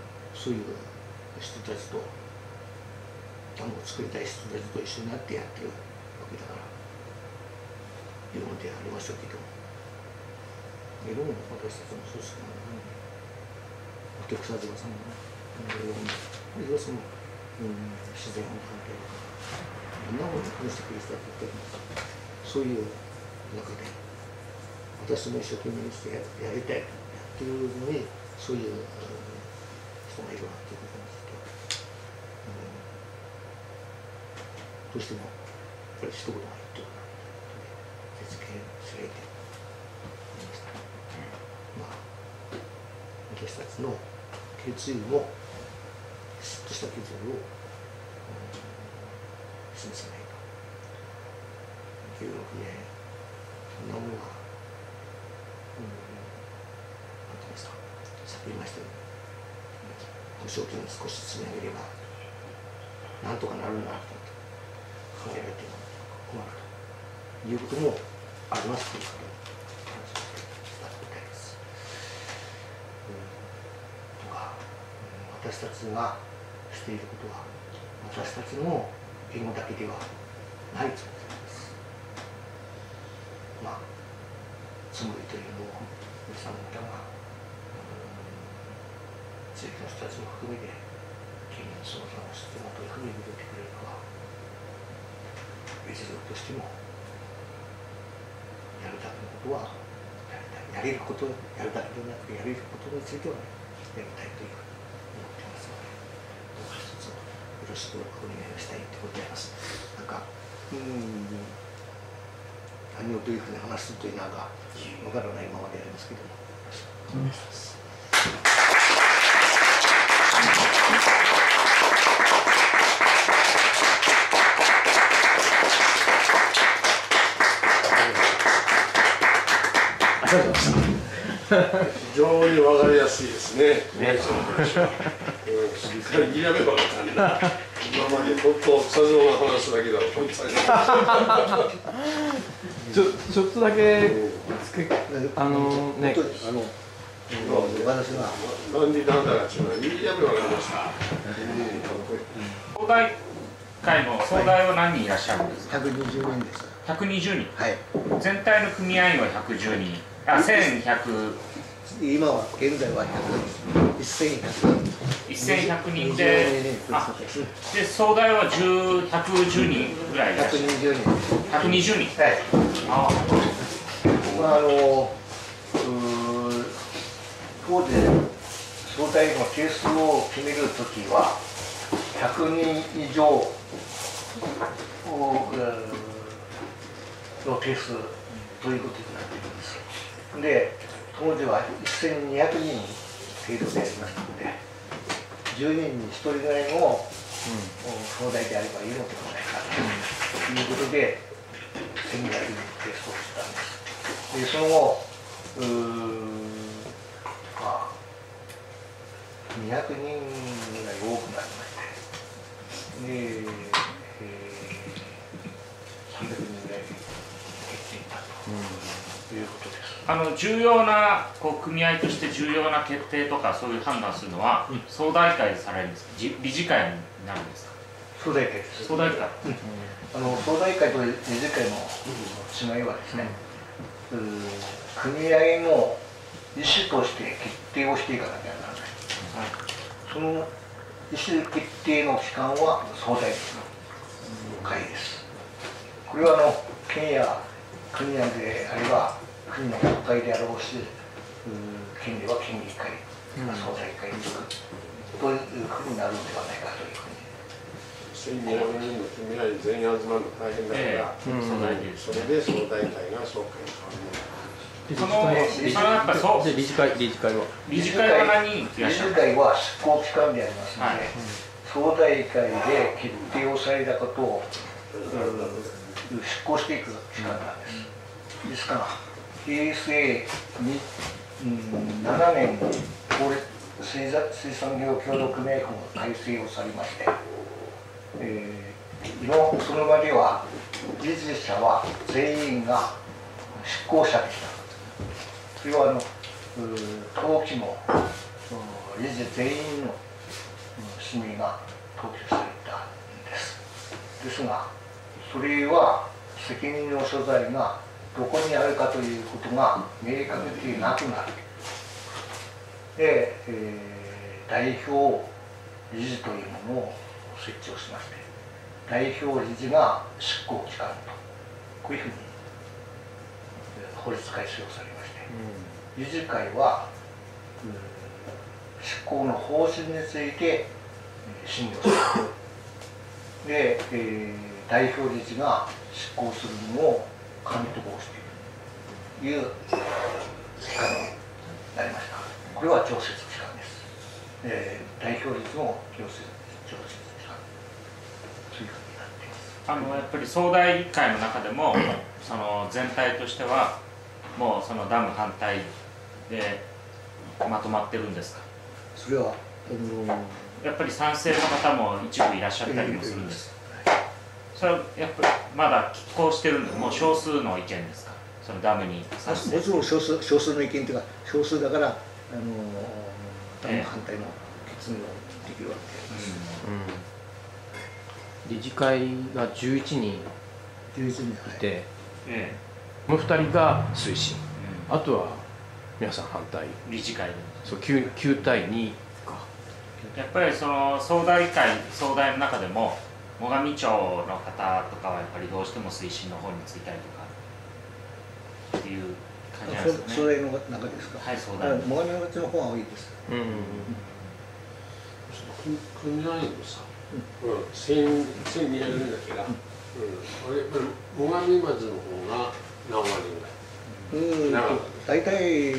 A: そういう人たちとダムを作りたい人たちと一緒になってやってるわけだからいうのでありましょうけども、いろんな私たちの組織なのにお手草島さんのいろんなその、うん、自然の関係とかいろんなものを話してくれてたって言ってもそういう中で私も一生懸命にしてやりたいとやってるのにそういう、うん、人がいるなっていうことなんですけど。どうしてもやっぱり一言が言ってるなと説明すれていました。まあ私たちの決意もきちっとした決意を、うん、示さないとじゅうろくねんそんなものが、うん、なんて言いますかさっき言いましたように保証金を少し積み上げればなんとかなるんだと考えられても困るということもありますということを話をしたみたいです。とか、私たちがしていることは私たちの言語だけではないつもりです。まあつもりというのを皆さん方が地域の人たちも含めて県民その他の人がどういうふうに受けてくれるかは別状としてもやるだけのことはやりたい、やれることをやるだけではなくてやれることについては、ね、やりたいというふうに思ってますのでどうか一つよろしくお願いをしたいとございます。なんかうん何をどういうふうに話すというのがわからないままでありますけどもよろしくお願いします。
C: 非常にわかりやすいですね。ね、しっかり見やめばよかったんだ。今までもっとスタジオの話だけだと
B: ちょちょっとだけつけあのね
A: あの私が
C: なんでなんだかちゅうのはいいやめわかりました。
D: 総大会の総大は何人いらっしゃるんですか。
A: ひゃくにじゅうにんです。
D: ひゃくにじゅうにん。
A: はい。
D: 全体の組合員はひゃくじゅうにん。あ、せんひゃく。
A: 今は現在はせんひゃく。
D: せんひゃくにんで、あ、で総大はひゃくじゅうにんぐらいいらっしゃる。ひゃくにじゅうにん。ひゃくにじゅうにん。
A: はい。
D: あ
A: まああの当時総大の定数を決めるときはひゃくにん以上の定数ということになっているんです。で、当時はせんにひゃくにん程度でありましたので、じゅうにんにひとりぐらいの総大であればいいのではないかということで、せんにひゃくにん定数をしたんです。で、その後、うーまあ、にひゃくにんぐらい多くなりまして、で、えー、さんびゃくにんぐらい減っていったということです。
D: あの重要なこう組合として重要な決定とかそういう判断するのは、うん、総大会でされるんですか、理事会になるんですか。
A: 総大会です。
D: 総大会。うん、
A: あの総大会と理事会の違いはですね、うん、組合の意思として決定をしていかなきゃならない。はい、その意思決定の機関は総大会です。これはあの県や国内であれば国の国会であろうし、県では県議会、総大会に行くというふうになるのではないかというふうに。
C: せんにひゃくにんの組合全員集まるの大変だから、えー、それで総大会が総会に
D: その、そのやっぱそう。
B: 理事会、理事会は。
D: 理事会は何人いらっしゃる？
A: 理事会は執行機関でありますので、はい、総大会で決定をされたことを執行していく機関なんです。ですから、平成ななねんに法律水産業協同組合法の改正をされまして、えー、のその場では理事者は全員が執行者でした。それはあの登記も理事全員の氏名が登記されたんです。ですが、それは責任の所在がどこにあるかということが明確でなくなる。で、えー、代表理事というものを設置をしまして、代表理事が執行機関と、こういうふうに法律改正をされまして、理事会は執行の方針について審議をする。で、えー、代表理事が執行するのを監督をしているという機関になりました。これは常設機関です。えー、代表理事の常設常設機関というふうになっています。
D: あのやっぱり総大会の中でもその全体としてはもうそのダム反対でまとまってるんですか。
A: それは、
D: あのー、やっぱり賛成の方も一部いらっしゃったりもするんです。それはやっぱりまだ拮抗してるんで、もう少数の意見ですか。そのダムに賛成。
A: もちろん少数少数の意見というか少数だから、あのー、ダム反対の決議をできるわけです。
B: うんうん、理事会がじゅういちにんい
A: じゅういちにんい
B: て、
D: ええ、
B: もうふたりが推進、うん、あとは皆さん反対。
D: 理事会で
B: そう 9, 9対にか。
D: やっぱりその総大会総大の中でも最上町の方とかはやっぱりどうしても推進の方についたりとかっていう感じなんですね。
A: 総大の中ですか。
D: はい、総大。
A: 最上町の方が多いです。うんうんうん、
C: 組合員のさ、せんにひゃくにんだけが、うん、最上町の方が何割ぐらい。
A: うん、大体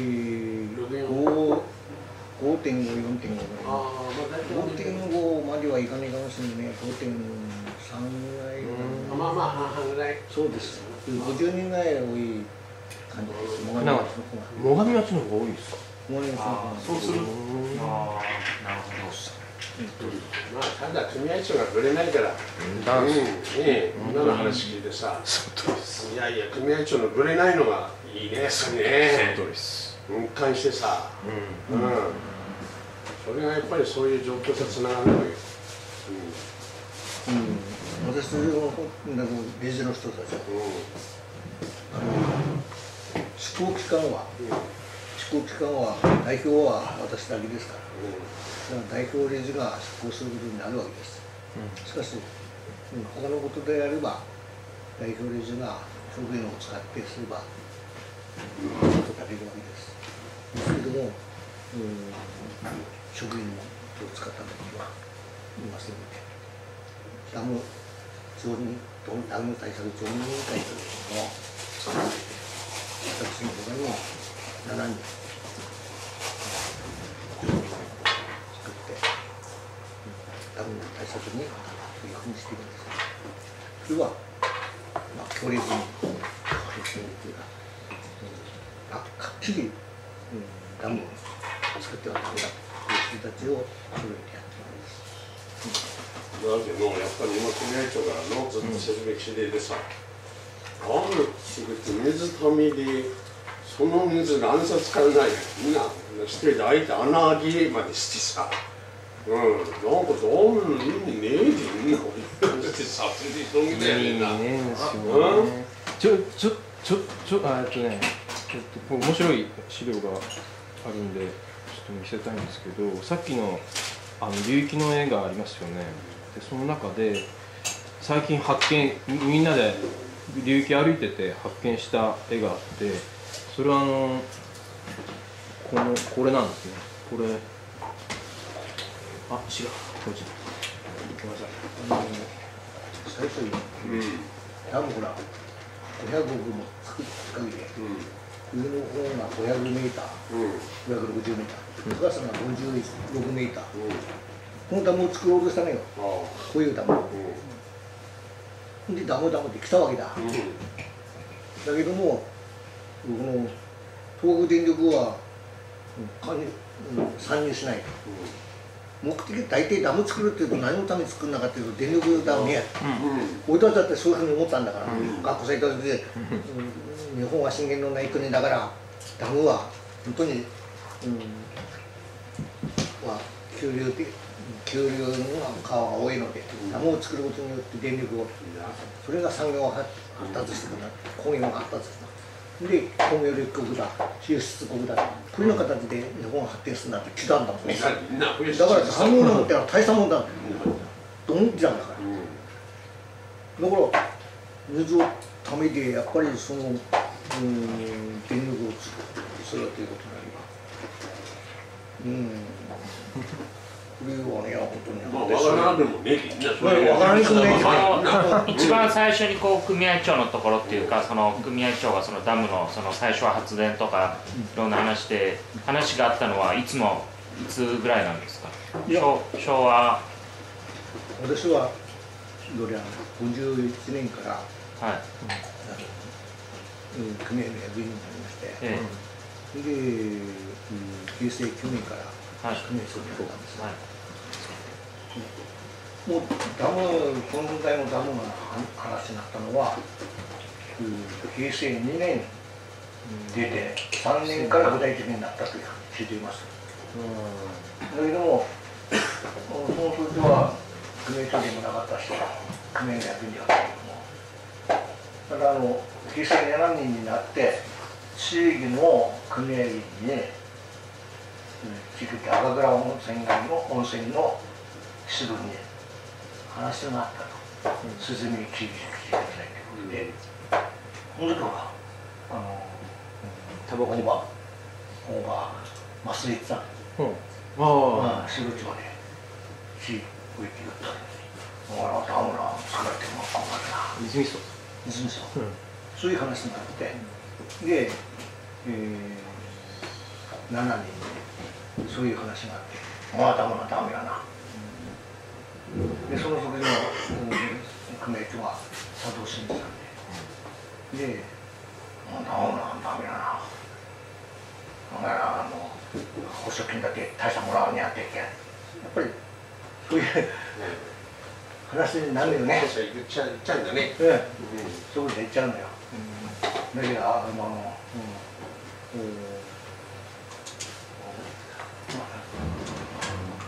A: ごてんご、よんてんごぐらい。ごてんごまではいかないかもしれないね。ごてんさんぐらい。
C: まあまあ半々ぐらい。
A: そうです。ごじゅうにんぐらい多い感じです。
B: 最上町の方が。最上町の方が多いですか。
A: 最上町の方が。
D: そうする。ああ、なるほど。
C: まあただ組合長がぶれないから、うん、ねえ、今の話聞いてさ、いやいや組合長のぶれないのがいいね、それね。
B: その通りです。
C: 分解してさ、うん、うん、それがやっぱりそういう状況とつながるのよ。
A: うん、うん、私の理事の人たちは、うん、執行機関は、うん、執行機関は代表は私だけですから、うん、だから代表理事が執行することになるわけです。うん、しかし、うん、他のことであれば代表理事が職員を使ってすれば、うん、ことができるわけです。ですけども、うん、職員を使った時はいませんので、ダム常任ダム対策常任委員会というのを作られて、私の他にもしちにん作って、ダムの対策に取り組みしているんです。それは、まあ、強烈に、強烈にというか、はっきり、うん、ダムを作ってはダメだという人たちを揃えてやっています。
C: だけどやっぱり今組合長からのずっと説明してでさ、ダム作って水ためでその水が暗殺からないみんなしてあえて穴開けまでしてさ、うん、なんかダムの意味ねえでみんなしてさ、それで広げたよねんな。
B: ねえんですよね。ちょちょちょちょあえっとね、ちょっと面白い資料があるんでちょっと見せたいんですけど、さっきのあの流域の絵がありますよね。でその中で最近発見、みんなで流域歩いてて発見した絵があって、それはあのこのこれなんですね。これあ違うこっちごめんなさい。
A: あの最初に、うん、ダムほらごひゃくごくも作った限りで、うん、上の方がごひゃくメーター、うん、ごひゃくろくじゅうメーター、高さがごじゅうろくメーター、うん、このダムを作ろうとしたのよ、こういうダムを。うん、でダムダムで来たわけだ。うん、だけどもこの東北電力は、うん、参入しない。うん、目的大体ダム作るっていうと何のために作るのかっていうと電力ダムね、うん、俺たちだってそういうふうに思ったんだから、うん、学校生活で、うん、日本は資源のない国だからダムは本当に、うんまあ、急流で急流の川が多いので、うん、ダムを作ることによって電力を、それが産業が発達してくる、工業が発達してくる。で、工業力国だ、輸出国だ、こういうような形で日本が発展するなんて来たんだもんね。だから産業なんて大したもんだって、どんじゃんだから。だから、水をためて、やっぱりその、うん、電力をするということになります。うん。これはね、本当に。
C: まあ、わからんでもね、
A: わからんでもね。
D: あの一番最初にこう組合長のところっていうか、その組合長がそのダムのその最初は発電とかいろんな話で話があったのはいつもいつぐらいなんですか。昭昭和。
A: 私はどれあのごじゅういちねんからはい、うん、組合の役員になりまして、ええ、で、うん、平成きゅうねんから組合長になったんです。はい、もうダム、この問題のダムの話になったのは、うん、平成にねん出てさんねんから具体的になったというふうに聞いています。うん、だけども、その当時は組合長でもなかったし、組合の役員ではないけども、ただあの平成ななねんになって地域の組合員に、地域赤倉温泉街の温泉の支部に話があったと、説明聞いてくださいということで、この時はあのタバコオーバーオーバー麻酔さん、ああ支部長で地域を言ってください。だからダムな作られてもこうかな。
B: 泉荘。
A: 泉荘。そういう話になって、で、えー、しちねんにそういう話があって、まあダムなダメやな。でその時の組合長は佐藤真二さんで、で、もうダメなダメやな。お前らあの保証金だけ大したもらうにあってっけ。やっぱりそういう話になるよね。
C: 言っちゃうんだね。
A: うん、そういうこと言っちゃうんだよ。だけどあの、うん、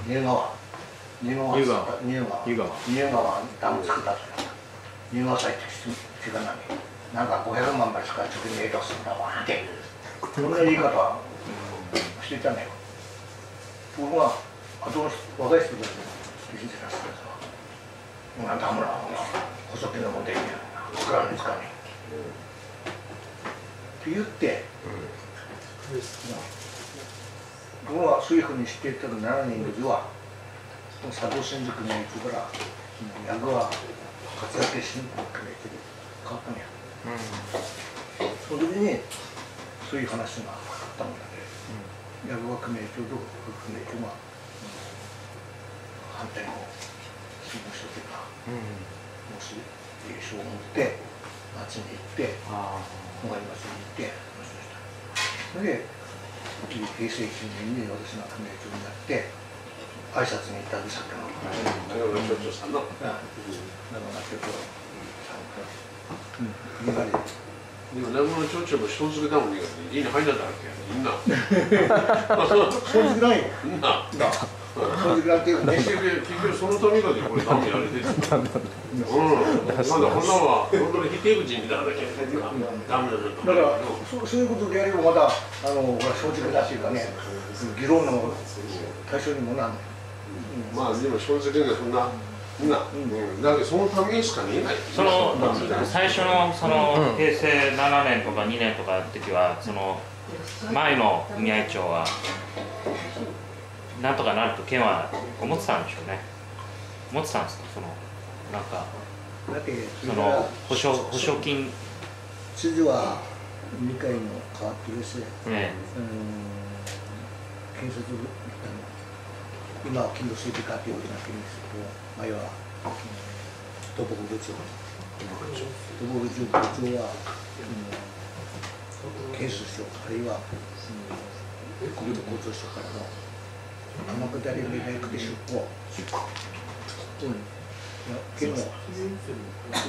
A: 仁川仁川
B: 仁川
A: 仁川
B: 仁川
A: 仁川ダム作ったって仁川祭って知らない。なんかごひゃくまんまで使う直に影響するんだわーってそんな言い方はしてたね。僕はあとの若い人たち聞いてたんですけど、もうなんだもら細木のもんでいいや使わねえ使わねえって言って、僕はそういうふうにしていったのななねんの時は佐藤新宿のやつから役は活躍しにくれて変わったんや。その時にそういう話があったもんだけど、役場組合長と組合長が反対の新聞社というか、もし賞を持って町に行って本願町に行って話をした。それで平成きゅうねんに私が組合長になって挨拶に行ったんですけど、
C: 長野町長さんの
A: 長野町長さんからうん、
C: でも長野町長も人付けだもんね、家に入んなったわけやみんな。
A: そういうないよ。
C: みんな。
A: そういうっていうね。
C: 結局結局そのためだけこれダムやれてる。うん。まだこんなは本当に否定口みたいなだけダメだと。
A: だからそうそういうことでやればまだあのほら正直らしいかね、議論の対象にもなる。
C: まあでも正直にそんな。な、うん、だけどそのためにしか見えない。
D: その最初のその平成ななねんとかにねんとかの時はその前の組合長はなんとかなると県は思ってたんでしょうね。思ってたんですか、そのなんか
A: だって
D: その保証保証金
A: 知事はにかいの変わってるし、
D: ね、
A: 建設今は金土水備課っていうことになってるんですけど、前は土木部長、土木部長部長は、うん、建設省あるいは、うん、国土交通省からの天下りをなくて出向、うん、県の、うん、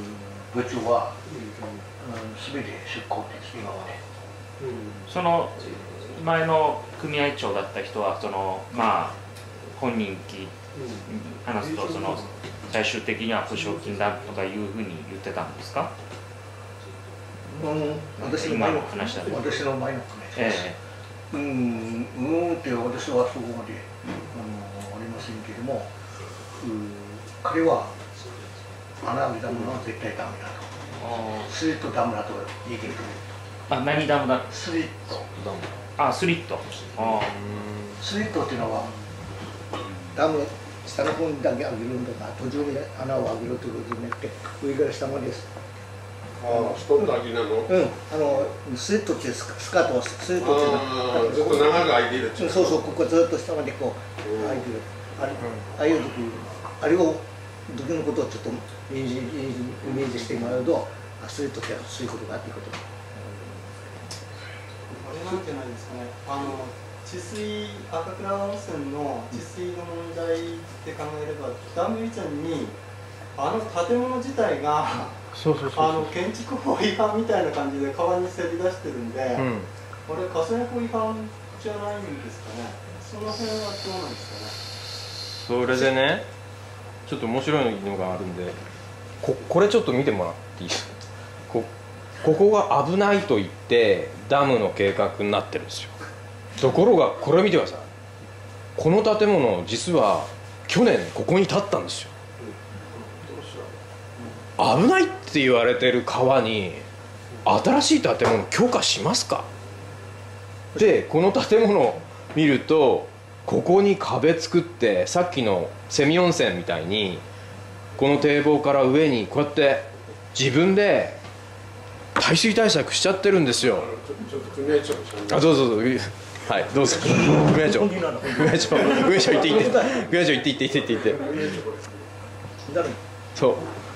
A: 部長は、うん、全て出向です、今まで。
D: その前の組合長だった人はそのまあ本人に話すとその最終的には保証金だとかいうふうに言ってたんですか？
A: うん、私の前の話だ。私の前の話。ええ、うん、うんって私はそこまで、あのありませんけれども、うん、彼は穴開けたものは絶対ダメだと。スリットダムだと言い切る。
D: あ、何ダムだ？
A: スリット。
D: あ、スリット。あ
A: スリットっていうのはダム下の方にだけ上げるんだが途中に穴を開けるということになって上から下までです。
C: ああ、ストンと開けなの？
A: うん、あのスリットっていうスカートはスリットっていうのは
C: ずっと長く開いている。
A: そうそう、ここずっと下までこう開いてる。あれ、ああいう時あれを時のことをちょっとイメージイメージしてもらうと、スリットってそういうことだっていうこと。
E: あれなんじゃないですかね。あの治水、赤倉温泉の治水の問題って考えれば、ダム以前にあの建物自体があの建築法違反みたいな感じで川にせり出してるんで、うん、これ河川法違反じゃないんですかね。その辺はどうなんですかね。
B: それでね、ちょっと面白いのがあるんで、ここれちょっと見てもらっていいですか。こここが危ないと言ってダムの計画になってるんですよ。ところがこれ見てください。この建物実は去年ここに建ったんですよ。危ないって言われてる川に新しい建物許可しますか。でこの建物を見るとここに壁作ってさっきのセミ温泉みたいにこの堤防から上にこうやって自分で耐水対策しちゃってるんですよ。あ、どうぞどうぞ。はい、どうぞ。組合長。組合長。組合長行って行って。組合長行って行って行って行って。そう。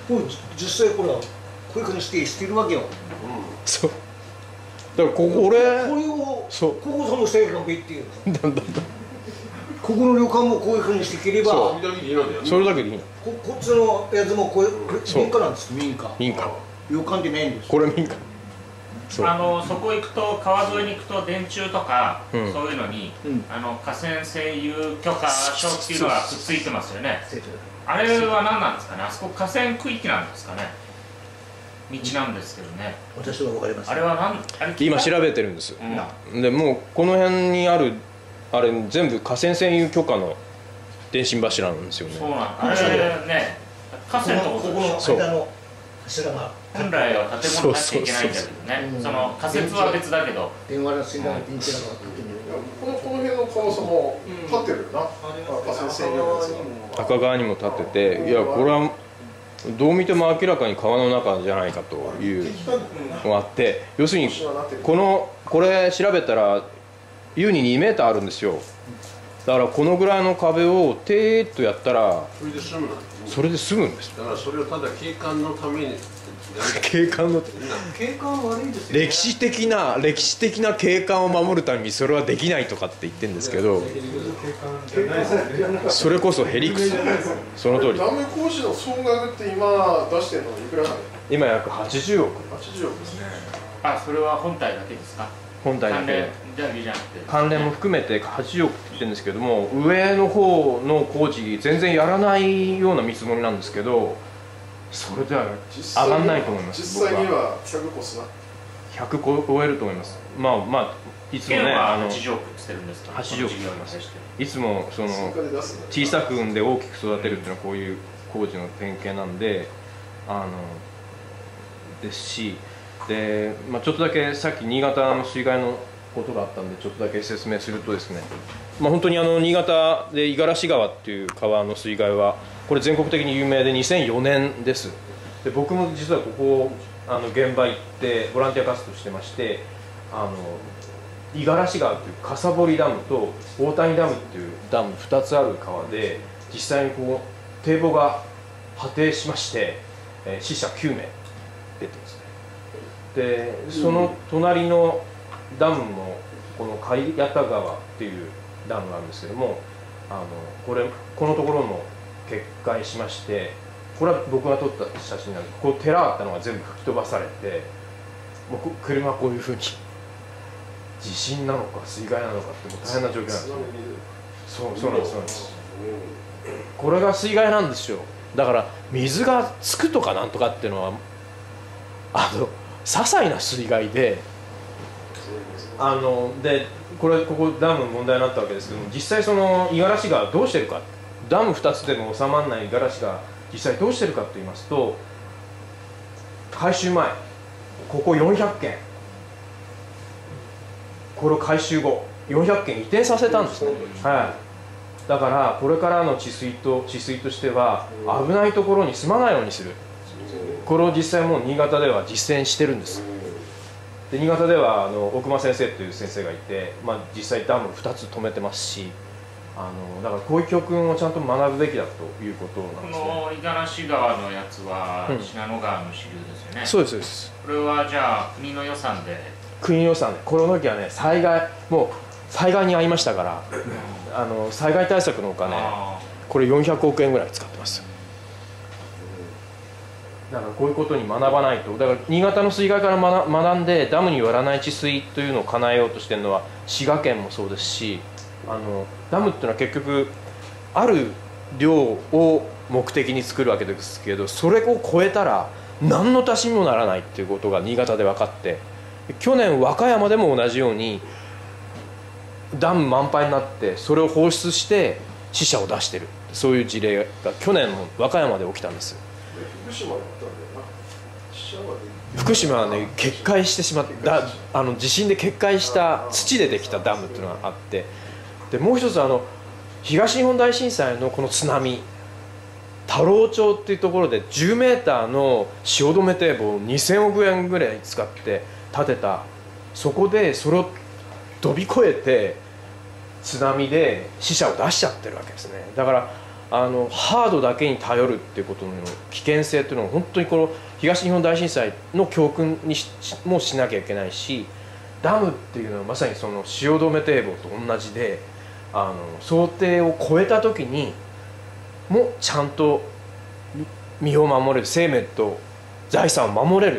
A: もう実際これはこういうふうにしてしてるわけよ。
B: そう。だからここ俺。
A: これをそう。ここその正確っていう。だんだんだん。ここの旅館もこういうふうにしていければ。
B: そう。それだけでいいの。
A: ここっちのやつもこれ民家なんです。民家。
B: 民家。
A: 旅館でないんです。
B: これ民家。
D: あのそこ行くと川沿いに行くと電柱とか、
B: うん、
D: そういうのに、
A: うん、
D: あの河川占有許可証っていうのがくっついてますよね。
A: そうそう
D: あれは何なんですかね。あそこ河川区域なんですかね。道なんですけどね。
A: 私は分かります。
D: あれは何？あれ
B: 今調べてるんです、
D: うん、
B: でもうこの辺にあるあれ全部河川占有許可の電信柱なんですよね。
D: そうなんあれね、河川とこ
A: ここの間の柱が
D: 本来は建物入っちゃいけないんだけどね、その仮設は別だけど
A: 電話の水道の電池がかかってる。
C: このこの辺の川さも立ってるよな、河川占有のやつが
B: 赤川にも立ってて、いやこれはどう見ても明らかに川の中じゃないかというのがあって、要するにこのこれ調べたら優ににメーターあるんですよ。だからこのぐらいの壁をテーッとやったら
C: それで済むの。
B: それで済むんですよ。
C: だからそれをただ景観のために
B: 景観の
E: 景観悪いですよね。
B: 歴史的な歴史的な景観を守るためにそれはできないとかって言ってるんですけど、それこそヘリクス、その通り。
F: ダム工事の総額って今出してるのはいくらなの？
B: 今約はちじゅうおく。
F: はちじゅうおくですね。
D: あ、それは本体だけですか？
B: 本体だけ
D: 関連じゃなくて
B: 関連も含めてはちじゅうおくって言ってるんですけども、上の方の工事全然やらないような見積もりなんですけど、それでは上がんないと思います。
F: 実際にはひゃくこすな。
B: ひゃく超えると思います。まあまあいつもね、あの
D: はちじゅうおくって言ってるんですか？
B: はちじゅうおくって言います。いつもその
F: 追加で出すんだ。
B: 小さく産んで大きく育てるっていうのはこういう工事の典型なんで、あのですし、で、まあ、ちょっとだけさっき新潟の水害のことがあったんでちょっとだけ説明するとですね、まあ、本当にあの新潟で五十嵐川っていう川の水害はこれ全国的に有名でにせんよねんです。で僕も実はここあの現場行ってボランティア活動してまして、あの五十嵐川という笠堀ダムと大谷ダムっていうダムふたつある川で実際にこう堤防が破堤しまして、えー、死者きゅうめい出てますね。でその隣のダムもこの刈谷田川っていうダムなんですけども、あのこれこのところも決壊しまして、これは僕が撮った写真なんです。ここ寺あったのが全部吹き飛ばされて、もう車はこういうふうに地震なのか水害なのかってもう大変な状況なんですよ。そうそうなんですそうなんです。これが水害なんですよ。だから水がつくとかなんとかっていうのはあの些細な水害で、あのでこれここダム問題になったわけですけども、実際その五十嵐川どうしてるか、ダムふたつでも収まらない五十嵐川実際どうしてるかと言いますと、改修前ここよんひゃっけん、これを改修後よんひゃっけん移転させたんですね、はい、だからこれからの治水と治水としては危ないところに住まないようにする、これを実際もう新潟では実践してるんです。で新潟ではあの奥間先生という先生がいて、まあ、実際ダムふたつ止めてますし、あのだからこういう教訓をちゃんと学ぶべきだということなんですね。
D: この五十嵐川のやつは
B: うん
D: 信濃川の支流ですよね。
B: そうですそうです。
D: これはじゃあ国の予算で
B: 国予算で、この時はね災害もう災害に遭いましたから、あの災害対策のお金これよんひゃくおくえんぐらい使ってます。だからこういうことに学ばないと。だから新潟の水害から学学んでダムに割らない治水というのを叶えようとしてるのは滋賀県もそうですし、あのダムっていうのは結局ある量を目的に作るわけですけど、それを超えたら何の足しにもならないっていうことが新潟で分かって、去年和歌山でも同じようにダム満杯になってそれを放出して死者を出してる、そういう事例が去年も和歌山で起きたんです。
F: 福島だったんだよな。死者はで
B: 福島はね決壊してしまったあの地震で決壊した土でできたダムっていうのがあって、でもう一つあの東日本大震災のこの津波、太郎町っていうところでじゅうメーターの汐留堤防をにせんおくえんぐらい使って建てた、そこでそれを飛び越えて津波で死者を出しちゃってるわけですね。だからあのハードだけに頼るっていうことの危険性っていうのを本当にこの東日本大震災の教訓に し, もしなきゃいけないし、ダムっていうのはまさにその汐留堤防と同じで、あの想定を超えた時にもうちゃんと身を守れる、生命と財産を守れる、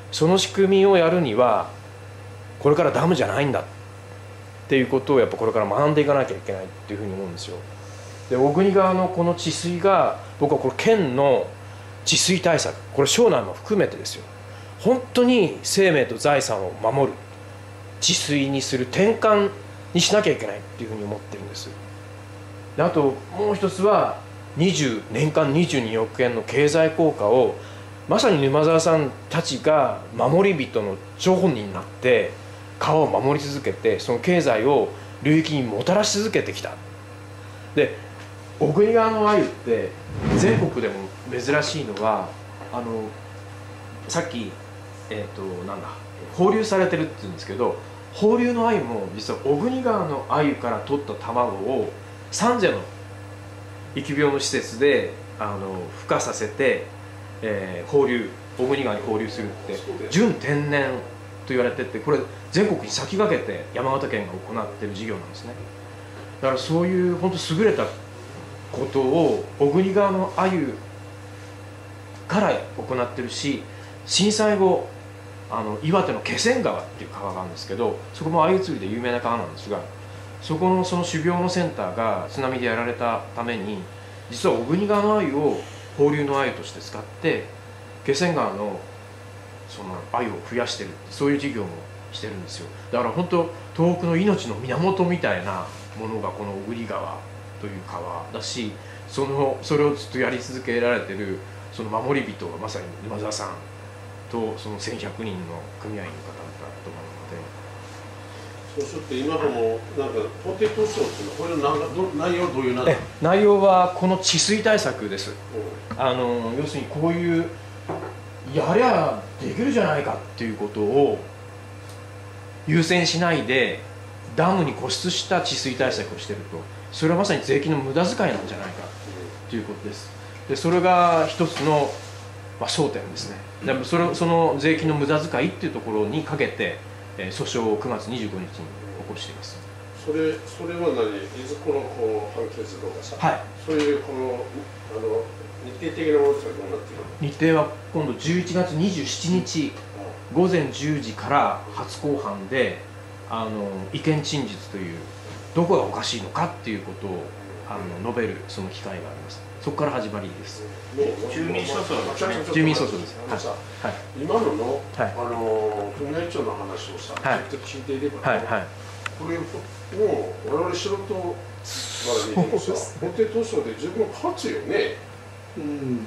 B: その仕組みをやるにはこれからダムじゃないんだっていうことをやっぱこれから学んでいかなきゃいけないっていうふうに思うんですよ。で小国川のこの治水が僕はこれ県の治水対策、これ庄内も含めてですよ、本当に生命と財産を守る治水にする転換にしなきゃいけないっていうふうに思ってるんです。であともう一つはにじゅう年間にじゅうにおくえんの経済効果をまさに沼沢さんたちが守り人の張本人になって川を守り続けて、その経済を流域にもたらし続けてきた。で小国川の鮎って全国でも珍しいのは、あのさっき、えー、となんだ放流されてるって言うんですけど、放流の鮎も実は小国川の鮎から取った卵を三世の疫病の施設であの孵化させて、えー、放流小国川に放流するって純天然と言われてて、これ全国に先駆けて山形県が行っている事業なんですね。だからそういう本当優れたことを小国川の鮎から行ってるし、震災後あの岩手の気仙川っていう川があるんですけど、そこも鮎釣りで有名な川なんですが、そこのその種苗のセンターが津波でやられたために、実は小国川の鮎を放流の鮎として使って気仙川のその鮎を増やしてる、そういう事業もしてるんですよ。だから本当東北の命の源みたいなものがこの小国川という川だし、そのそれをずっとやり続けられてるその守り人がまさに沼沢さんとそのせんひゃくにんの組合員の方だと思うので。
C: そうすると今のもなんか法定図書っていうのはこれのど内容どういう内容？
B: 内容はこの治水対策です。あの要するにこういうやりゃできるじゃないかっていうことを優先しないでダムに固執した治水対策をしていると、それはまさに税金の無駄遣いなんじゃないかということです。でそれが一つの、まあ、焦点ですね。でもそれその税金の無駄遣いっていうところにかけて、えー、訴訟をくがつにじゅうごにちに起こしています。
C: それそれは何、いずこのこう判決とかさ、
B: はい、
C: そういうこのあの日程的なものってどうなっているの？
B: 日程は今度じゅういちがつにじゅうしちにちごぜんじゅうじから初公判であの意見陳述というどこがおかしいのかっていうことをあの述べるその機会があります。そこから始まりです。
D: 住民訴訟ですね。
B: 住民訴訟です。
C: あのさ、
B: はい、
C: 今のの、
B: はい、
C: あの組合長の話をさ、
B: はい、
C: ちょっと聞いていれば、
B: はいはい、
C: これもう我々素人から見てもさ、法定図書で十分勝つよね。
F: うん。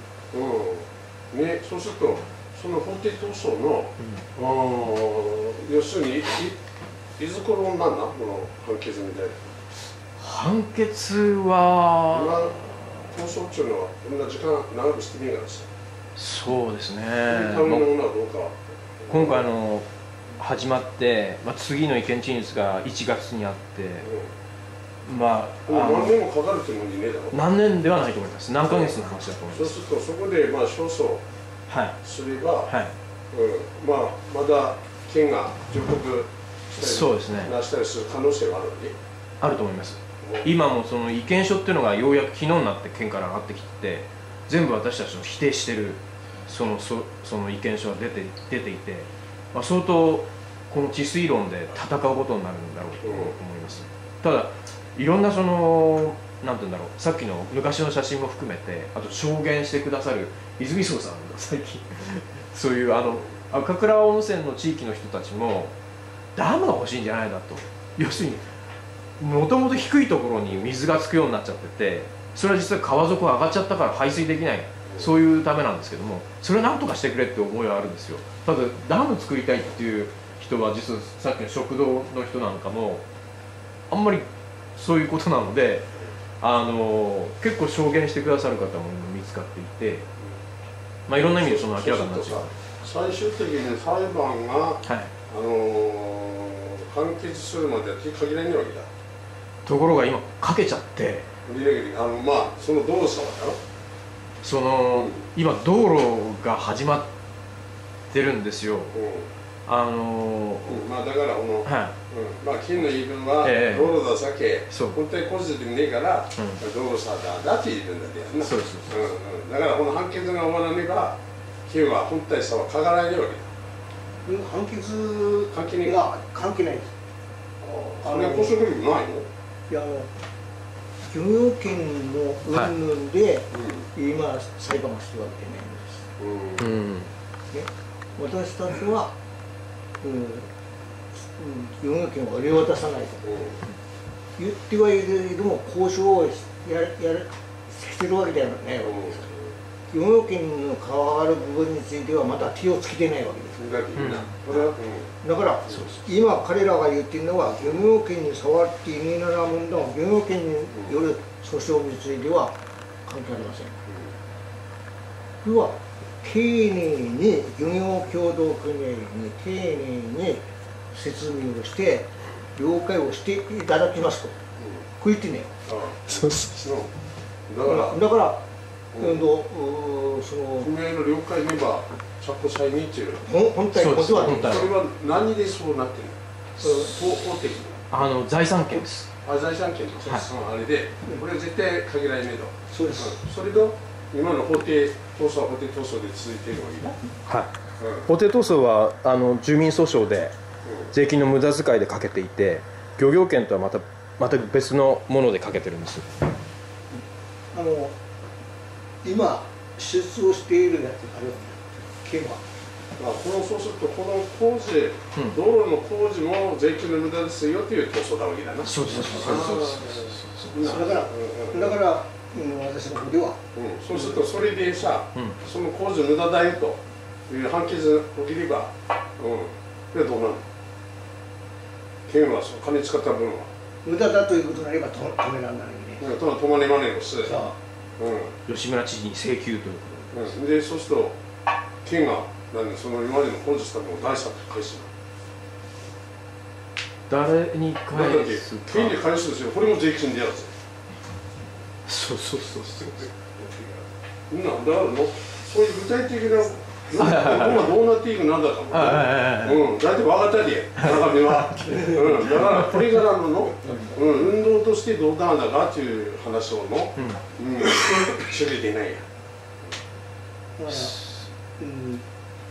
C: うん。ね、そうするとその法定図書の、うん、要するにいいずこのなんだこの判決みたいな。
B: 判決は
C: 今交渉っていうのはこんな時間長くしてみからさ。
B: そうですね。
C: こういうものはどうか。
B: 今回の始まって、まあ、次の意見陳述がいちがつにあって、うん、まあ
C: 何年もかかるってもんじゃねえだろ。
B: 何年ではないと思います。何ヶ月の話だと思います。
C: そうするとそこでまあ勝訴すれば、はい、うん、まあまだ県が上告
B: そうですね。
C: なしたりする可能性はあるのに。
B: あると思います。今もその意見書っていうのがようやく昨日になって県から上がってきて、全部私たちの否定してるその そ, その意見書が出て出ていて、まあ、相当この治水論で戦うことになるんだろうと思います。ただいろんなそのなんていうんだろう、さっきの昔の写真も含めて、あと証言してくださる泉荘さんが最近そういうあの赤倉温泉の地域の人たちもダムが欲しいんじゃないかと、要するにもともと低いところに水がつくようになっちゃってて、それは実は川底が上がっちゃったから排水できない、そういうためなんですけども、それをなんとかしてくれって思いはあるんですよ。ただダム作りたいっていう人は実はさっきの食堂の人なんかもあんまりそういうことなので、あの結構証言してくださる方も見つかっていて、まあ、いろんな意味でその明らかになっちゃう。
C: 最終的に裁判が、はい、あの判決するまでは限らないわけだ。
B: ところが今かけちゃって
C: あのまあその動作はだろ、
B: その、うん、今道路が始まってるんですよ、うん、あのー
C: うん、まあだからこの、はい、うん、まあ金の言い分は道路ださけ、えー、本当に個人でねえから、うん、道路さだだって言うんだってやんな。そうですそうです、うんうん、だからこの判決が終わらねば金は本体差はかからないわけだ。
A: 判決
C: 関係ない
A: が関係ないです。
C: あの公職力ないの？
A: いや、あの漁業権の云々で、今裁判をしてるわけじゃないんです。
B: うん、
A: ね、私たちは、うん、漁業権を売り渡さないと、うん、言ってはいるけれども交渉をややるしてるわけではないわけです。漁業権の関わる部分についてはまだ手をつけてないわけです。
C: だ
A: から今彼らが言っているのは漁業権に触っていないなら問題、漁業権による訴訟については関係ありません。これは丁寧に漁業協同組合に丁寧に説明をして了解をしていただきますと、こう言ってね。
C: そうそうだから
A: だからうんとその
C: 組合の了解メンバー着工社員にっていう
A: 本体のことは
C: それは何でそうなってるの？法的に
B: あの財産権です。
C: あ、財産権とか、あれでこれ絶対限られないと。
A: そうです。
C: それと今の法廷闘争は法廷闘争で続いているわけだ。
B: はい、うん、法廷闘争はあの住民訴訟で税金の無駄遣いでかけていて、漁業権とはまたまた別のものでかけてるんです。
A: あの今出走しているやつある県は、
C: まあ、このそうするとこの工事、うん、道路の工事も税金の無駄ですよという闘争だわけだな。
B: そうですそうです
A: そうです。だからだから、うん、私の方では、
C: うん、そうするとそれでさ、うん、その工事無駄だよという判決を受ければ、うん、でどうなるの？県はその金使った分は
A: 無駄だということになれば止められないね。
C: 止まれまねえのす。
B: うん、吉村知事に請求というこ
C: とです、うん、でそうすると県が何その今までの工事した分を第三者返す
B: の？誰に返すか？
C: 県に返すんですよ。これも税金でやるぜ。
B: そうそうそうそう
C: なんだからのそういう具体的な今どうなっていくなんだかも、うん、だいたい分かったで中身は、うん、だからこれからのの、うん、運動としてどうなんだかという話をの、うんうん、知れてないや。
A: だから、うん、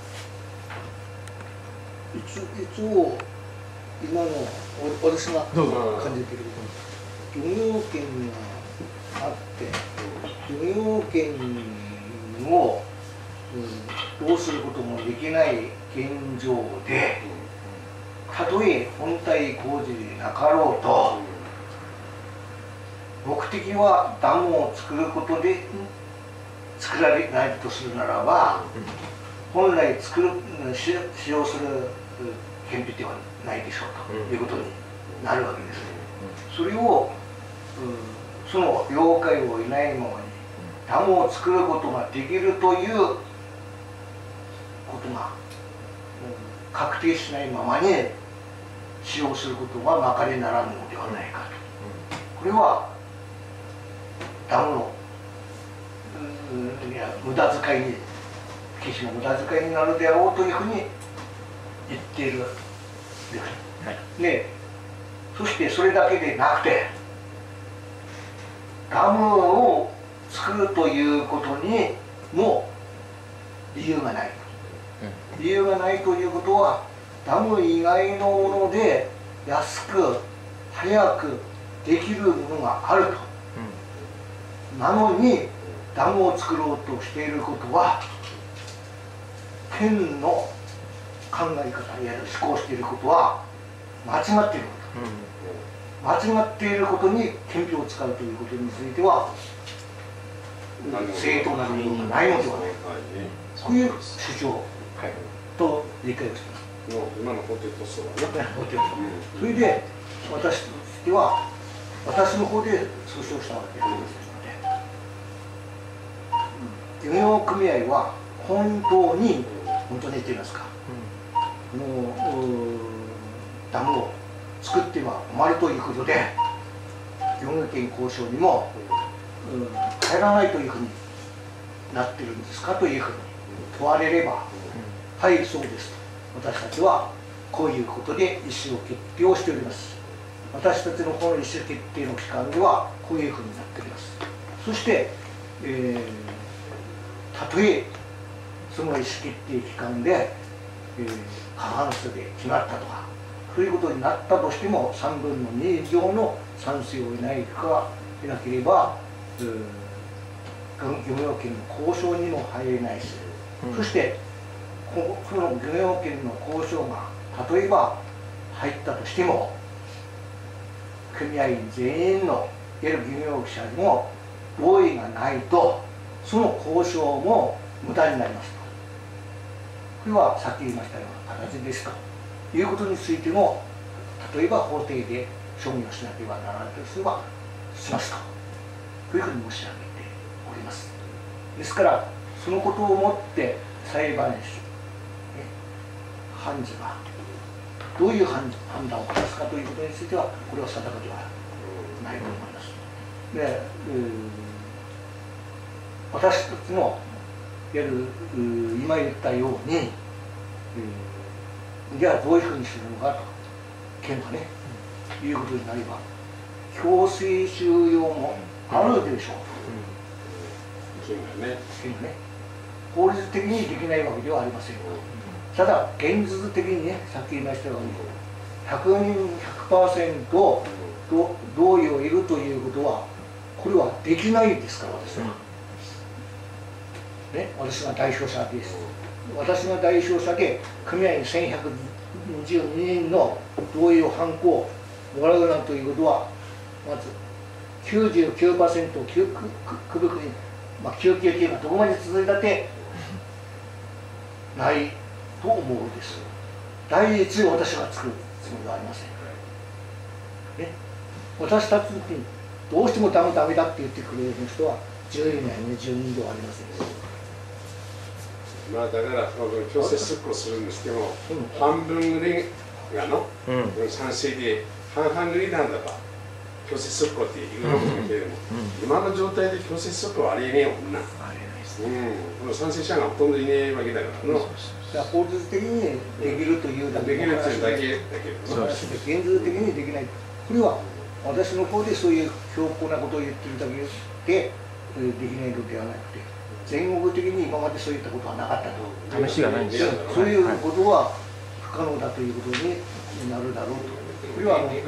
A: 一応今の私が感じている漁業権があって漁業権をうん、どうすることもできない現状で、たとえ本体工事でなかろうと、目的はダムを作ることで作られないとするならば、本来作る使用する権利ではないでしょうということになるわけです。それを、うん、その了解を得ないままにダムを作ることができるということが確定しないままに使用することはまかりならぬのではないかと。これはダムのいや無駄遣いに決しての無駄遣いになるであろうというふうに言っているんです。はい、でそしてそれだけでなくてダムを作るということにも理由がない。理由がないということはダム以外のもので安く早くできるものがあると、うん、なのにダムを作ろうとしていることは県の考え方や思考していることは間違っていること、うん、間違っていることに憲法を使うということについては正当な理由がないのではないか、こういう主張と理解をしています。
C: 今の法廷闘争はね。
A: それで私としては私の方で訴訟したわけですので、漁業組合は本当に本当に言っていますか、うん、もうダムを作っては困るということで漁業権交渉にも、うん、入らないというふうになってるんですかというふうに問われれば、はい、そうですと私たちはこういうことで意思を決定をしております。私たちのこの意思決定の期間ではこういうふうになっております。そして、えー、たとえその意思決定期間でえー、過半数で決まったとかそういうことになったとしてもさんぶんのに以上の賛成を得ないか得なければ、えー、漁業権の交渉にも入れないし、うん、そしてこその漁業権の交渉が例えば入ったとしても組合員全員のいわゆる漁業者にも合意がないとその交渉も無駄になりますと。これはさっき言いましたような形ですということについても例えば法廷で証明をしなければならないとすればしますとというふうに申し上げております。ですからそのことをもって裁判所、ね、判事がどういう判断を下すかということについてはこれは定かではないと思います。で、私たちのいわゆる今言ったように、じゃあどういうふうにするのかと県がね、うん、いうことになれば強制収容もあるでしょうと、
C: 県がね
A: 県がね法律的にできないわけではありませんが、ただ現実的にねさっき言いましたようにひゃくにん ひゃくパーセント 同意を得るということはこれはできないですから私は、ね、私が代表者です。私が代表者で組合員せんひゃくにじゅうににんの同意を反抗もらうなんということはまず きゅうじゅうきゅうパーセント くぶくに、まあ、きゅうきゅうきゅうがどこまで続いたってないと思うんです。第一を私が作るつもりはありません、ね、私たちにどうしてもダメダメだって言ってくれる人はじゅうにんやにじゅうにんではありません。
C: まあだから強制執行するんですけども、うん、半分ぐらいがの、うん、賛成で半々ぐらいなんだば強制執行って言うのもけれども、うん、今の状態で強制執行はありえねえよみんな。ありえないですね。うん、この賛成者がほとんどいねえわけだからの。
A: 法律的にできるというだけ
C: できるっていうだけだけど、
A: 現実的にできない。これは私の方でそういう強硬なことを言ってるだけでできないのではなくて。全国的に今までそういったことはなかったと
B: 試しがないんですよ。
A: そういうことは不可能だということになるだろうと。これはあの、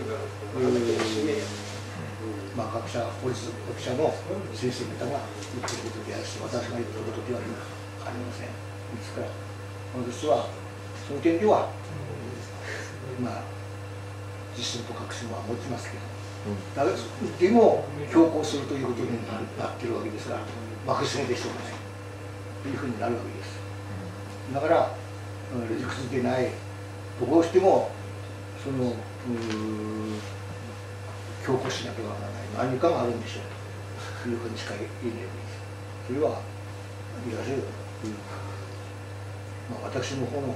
A: まあ、各社法律各社の先生方が言っていることであるし私が言っていることではありません。ですから私はその点では、まあ、自信と確信は持ちますけど、だからでも強行するということになっているわけですから。幕締めでしょうがないというふうになるわけです。だから理屈でないどうしてもその強行しなければならない何かがあるんでしょうというふうにしか言えないわけです。それはいわゆる、まあ、私の方の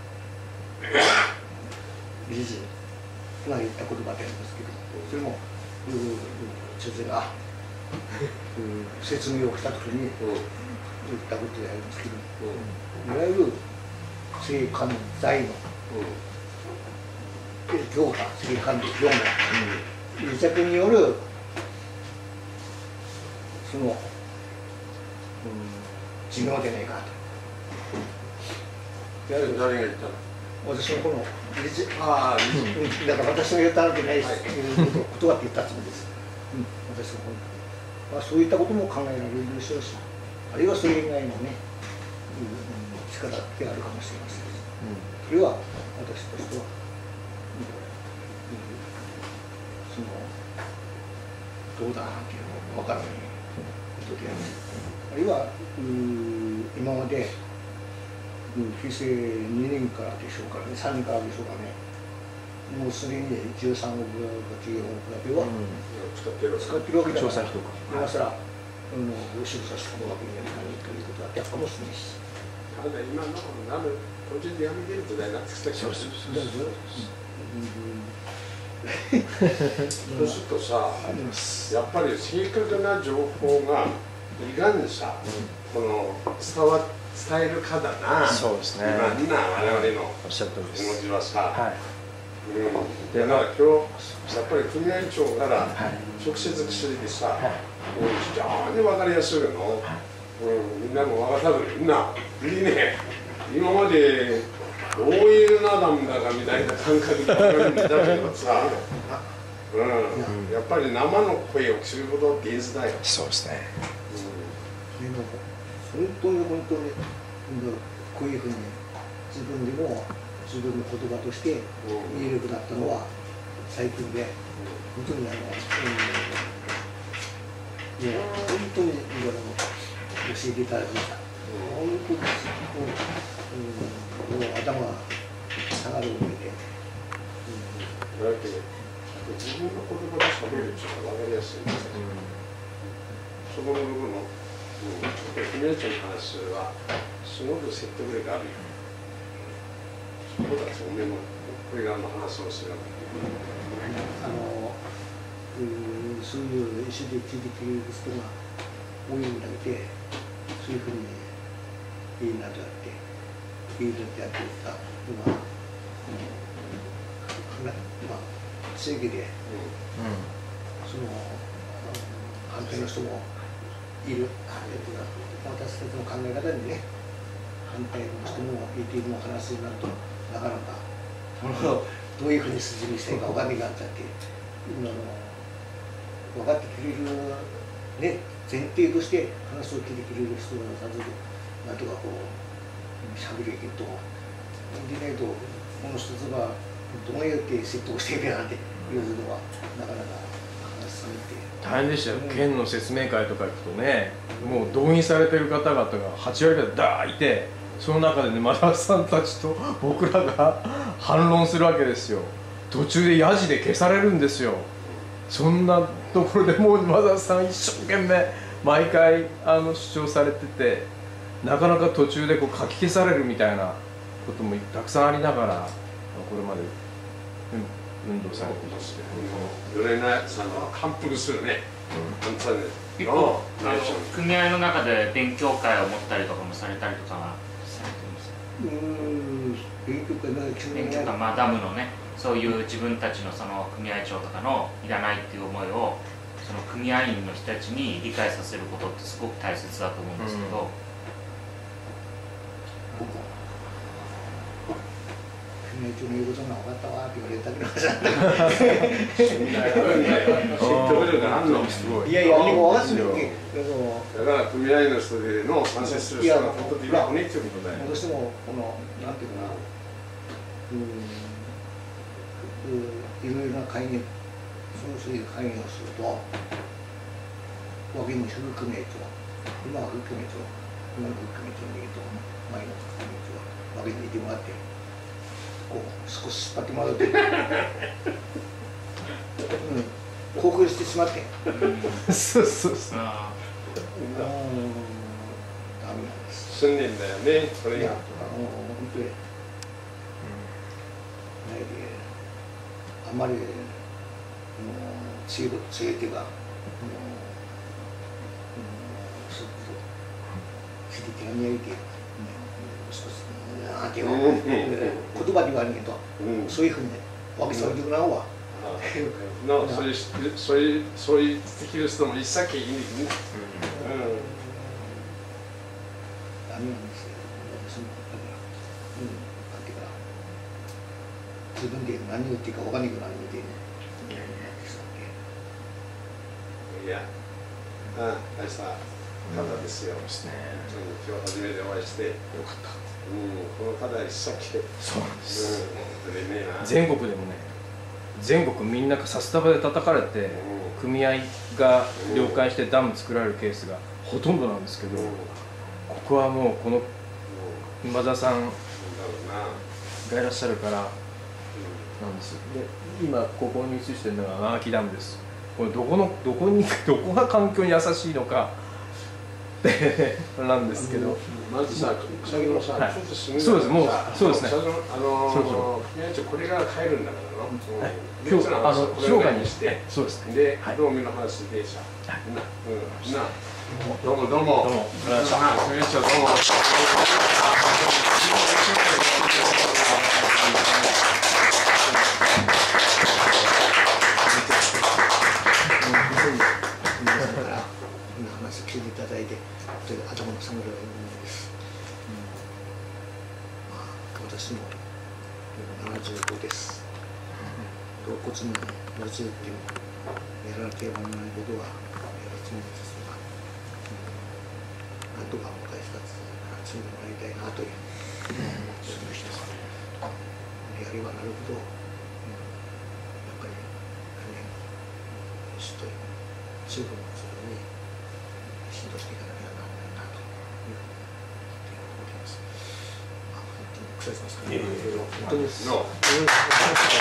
A: 理事が言った言葉でありますけどそれも先生が説明をしたときに言ったことでありますけど、いわゆる性犯罪の業者、性犯罪業務、癒着によるその、うん、寿命でないかと。
C: 誰が言ったの？
A: 私のこの理事、ああ、だから私が言ったわけないです。ことは言ったつもりです。うん、私の方に。まあ、そういったことも考えられるでしょうし、あるいはそれ以外のね、うん、力ってあるかもしれません。うん、それは私としては、うん、そのどうだなんていうの分からないことである。あるいは今まで平成にねんからでしょうからね、さんねんからでしょうかね。もうすでにじゅうさんおくかじゅうよんおくだけは使ってるわけだから、調査費とか今更後ろさせてもらうわけにはいかないということだってあるかもしれないし、
C: ただ今のなる途中でやめてる時代になってきたけど、そうするとさ、やっぱり正確な情報がいかにさ、この伝わ伝えるかだな。
B: そうですね。
C: 今我々の気持ちはさ。うん、だから今日やっぱり組合長から直接薬でさ、はい、もう非常に分かりやすいの、はい、うん、みんなも分かったのにみんないいね、今までどういうなダムだかみたいな感覚で言われるんだけどさ、うん、やっぱり生の声を聞くことって大事だよ。
B: そうですね。
A: でも本当に本当にこういうふうに自分でも自分の言葉として言えるようになったのは最近で、本当にあの、うん、もう本当にいろいろ教えていただきました。本当にもう、うん、もう頭が下がる上で、
C: うん、だって自分の言葉で喋るっていうのは分かりやすいんですよ、うん、そこの部分の、うん、君たちの話はすごく説得力あるよ。そうだ、おめえもこれからの話をするわけ。
A: あの、うん、そういう一緒で聞いてくれる人が多いんだけど、そういうふうにいいなとやっていいなとやっていたのは、うん、まあ正義で、うん、その反対の人もいる。私たちの考え方にね、反対の人もいても話になるとなかなかどういうふうに筋にしたいか分かんないかったって、あの分かってくれる、ね、前提として話を聞いてくれる人がさずなんとかこうしゃべるけど、でないとこの人がどうやって説得していくなんていうのはなかなか話進めて
B: 大変でしたよ、うん、県の説明会とか行くとね、もう動員されてる方々がはち割ぐらいダーいて、その中でね、マダさんたちと僕らが反論するわけですよ。途中でヤジで消されるんですよ。そんなところでもうマダさん一生懸命毎回あの主張されてて、なかなか途中でこう書き消されるみたいなこともたくさんありながらこれまで運動されていまして、
C: 米内さんは感服するね。
D: 結構組合の中で勉強会を持ったりとかもされたりとかはされてますか？
A: うーん、勉強会
D: 勉強会、まあダムのね、そういう自分たちのその組合長とかのいらないっていう思いをその組合員の人たちに理解させることってすごく大切だと思うんですけど、うん、
A: 組合長の言うことが分かったわって言われたけどさいやいや、でも分かってるよ。
C: だから組合の人での賛成する人が本当にいるわけねっていうことだよ。
A: どうしてもこのなんていうかな、うん、いろいろな会議、そういう会議をすると、わけにする組合長、今は副組合長、今の副組合長にいると前の副組合長わけにいてもらって、こう少し引っ張ってもらうと、うん、後悔してしまって、
B: そうそうそう。
A: ダメなんです。
C: 信念だよね、それが。
A: あの本当に、あんまり強い強い手が、手が見えて、少しなんていうの、言葉で言われるけど、そういうふうに分けされてるのは。
C: のそういうそういうそういうできる人も一切いいんですね。
A: ダメなんですよ。私もだから、うん、なんていうか、自分で何を言っていいか分からないけど何を言っていいの。
C: いや、ああ、大した方ですよ。今日初めてお会いしてよかった。うん、この方一切
B: そうなんです。全国でもね。全国みんな札束で叩かれて、組合が了解してダム作られるケースがほとんどなんですけど、ここはもうこの今田さんがいらっしゃるからなんです。で今ここに映してるのが穴木ダムです。これどこのどこにどこが環境に優しいのかなんですけど、
C: まずさ、先ほどさ、ちょっとすぐ
B: そうです、もうそうですね。
C: あの組合長これから帰るんだからの。
B: 今日あの生涯にして、そうですね。
C: で、どうみの話でさ、な、うん、な、どうもどうも、どうも、組合長どうも。
A: 聞いていただいて、頭の下がるようなものです。まあ、私もななじゅうごです。肋骨にろじゅうっていうやらなければならないことはやるつもりですが、なんとか若い人たちに積んでもらいたいなという思っておりました。やればなるほど、やっぱり何年もしという中国のそれに指導していかなきゃならないなというふうに思っています。まあ、本当に腐りますからね。本当にです。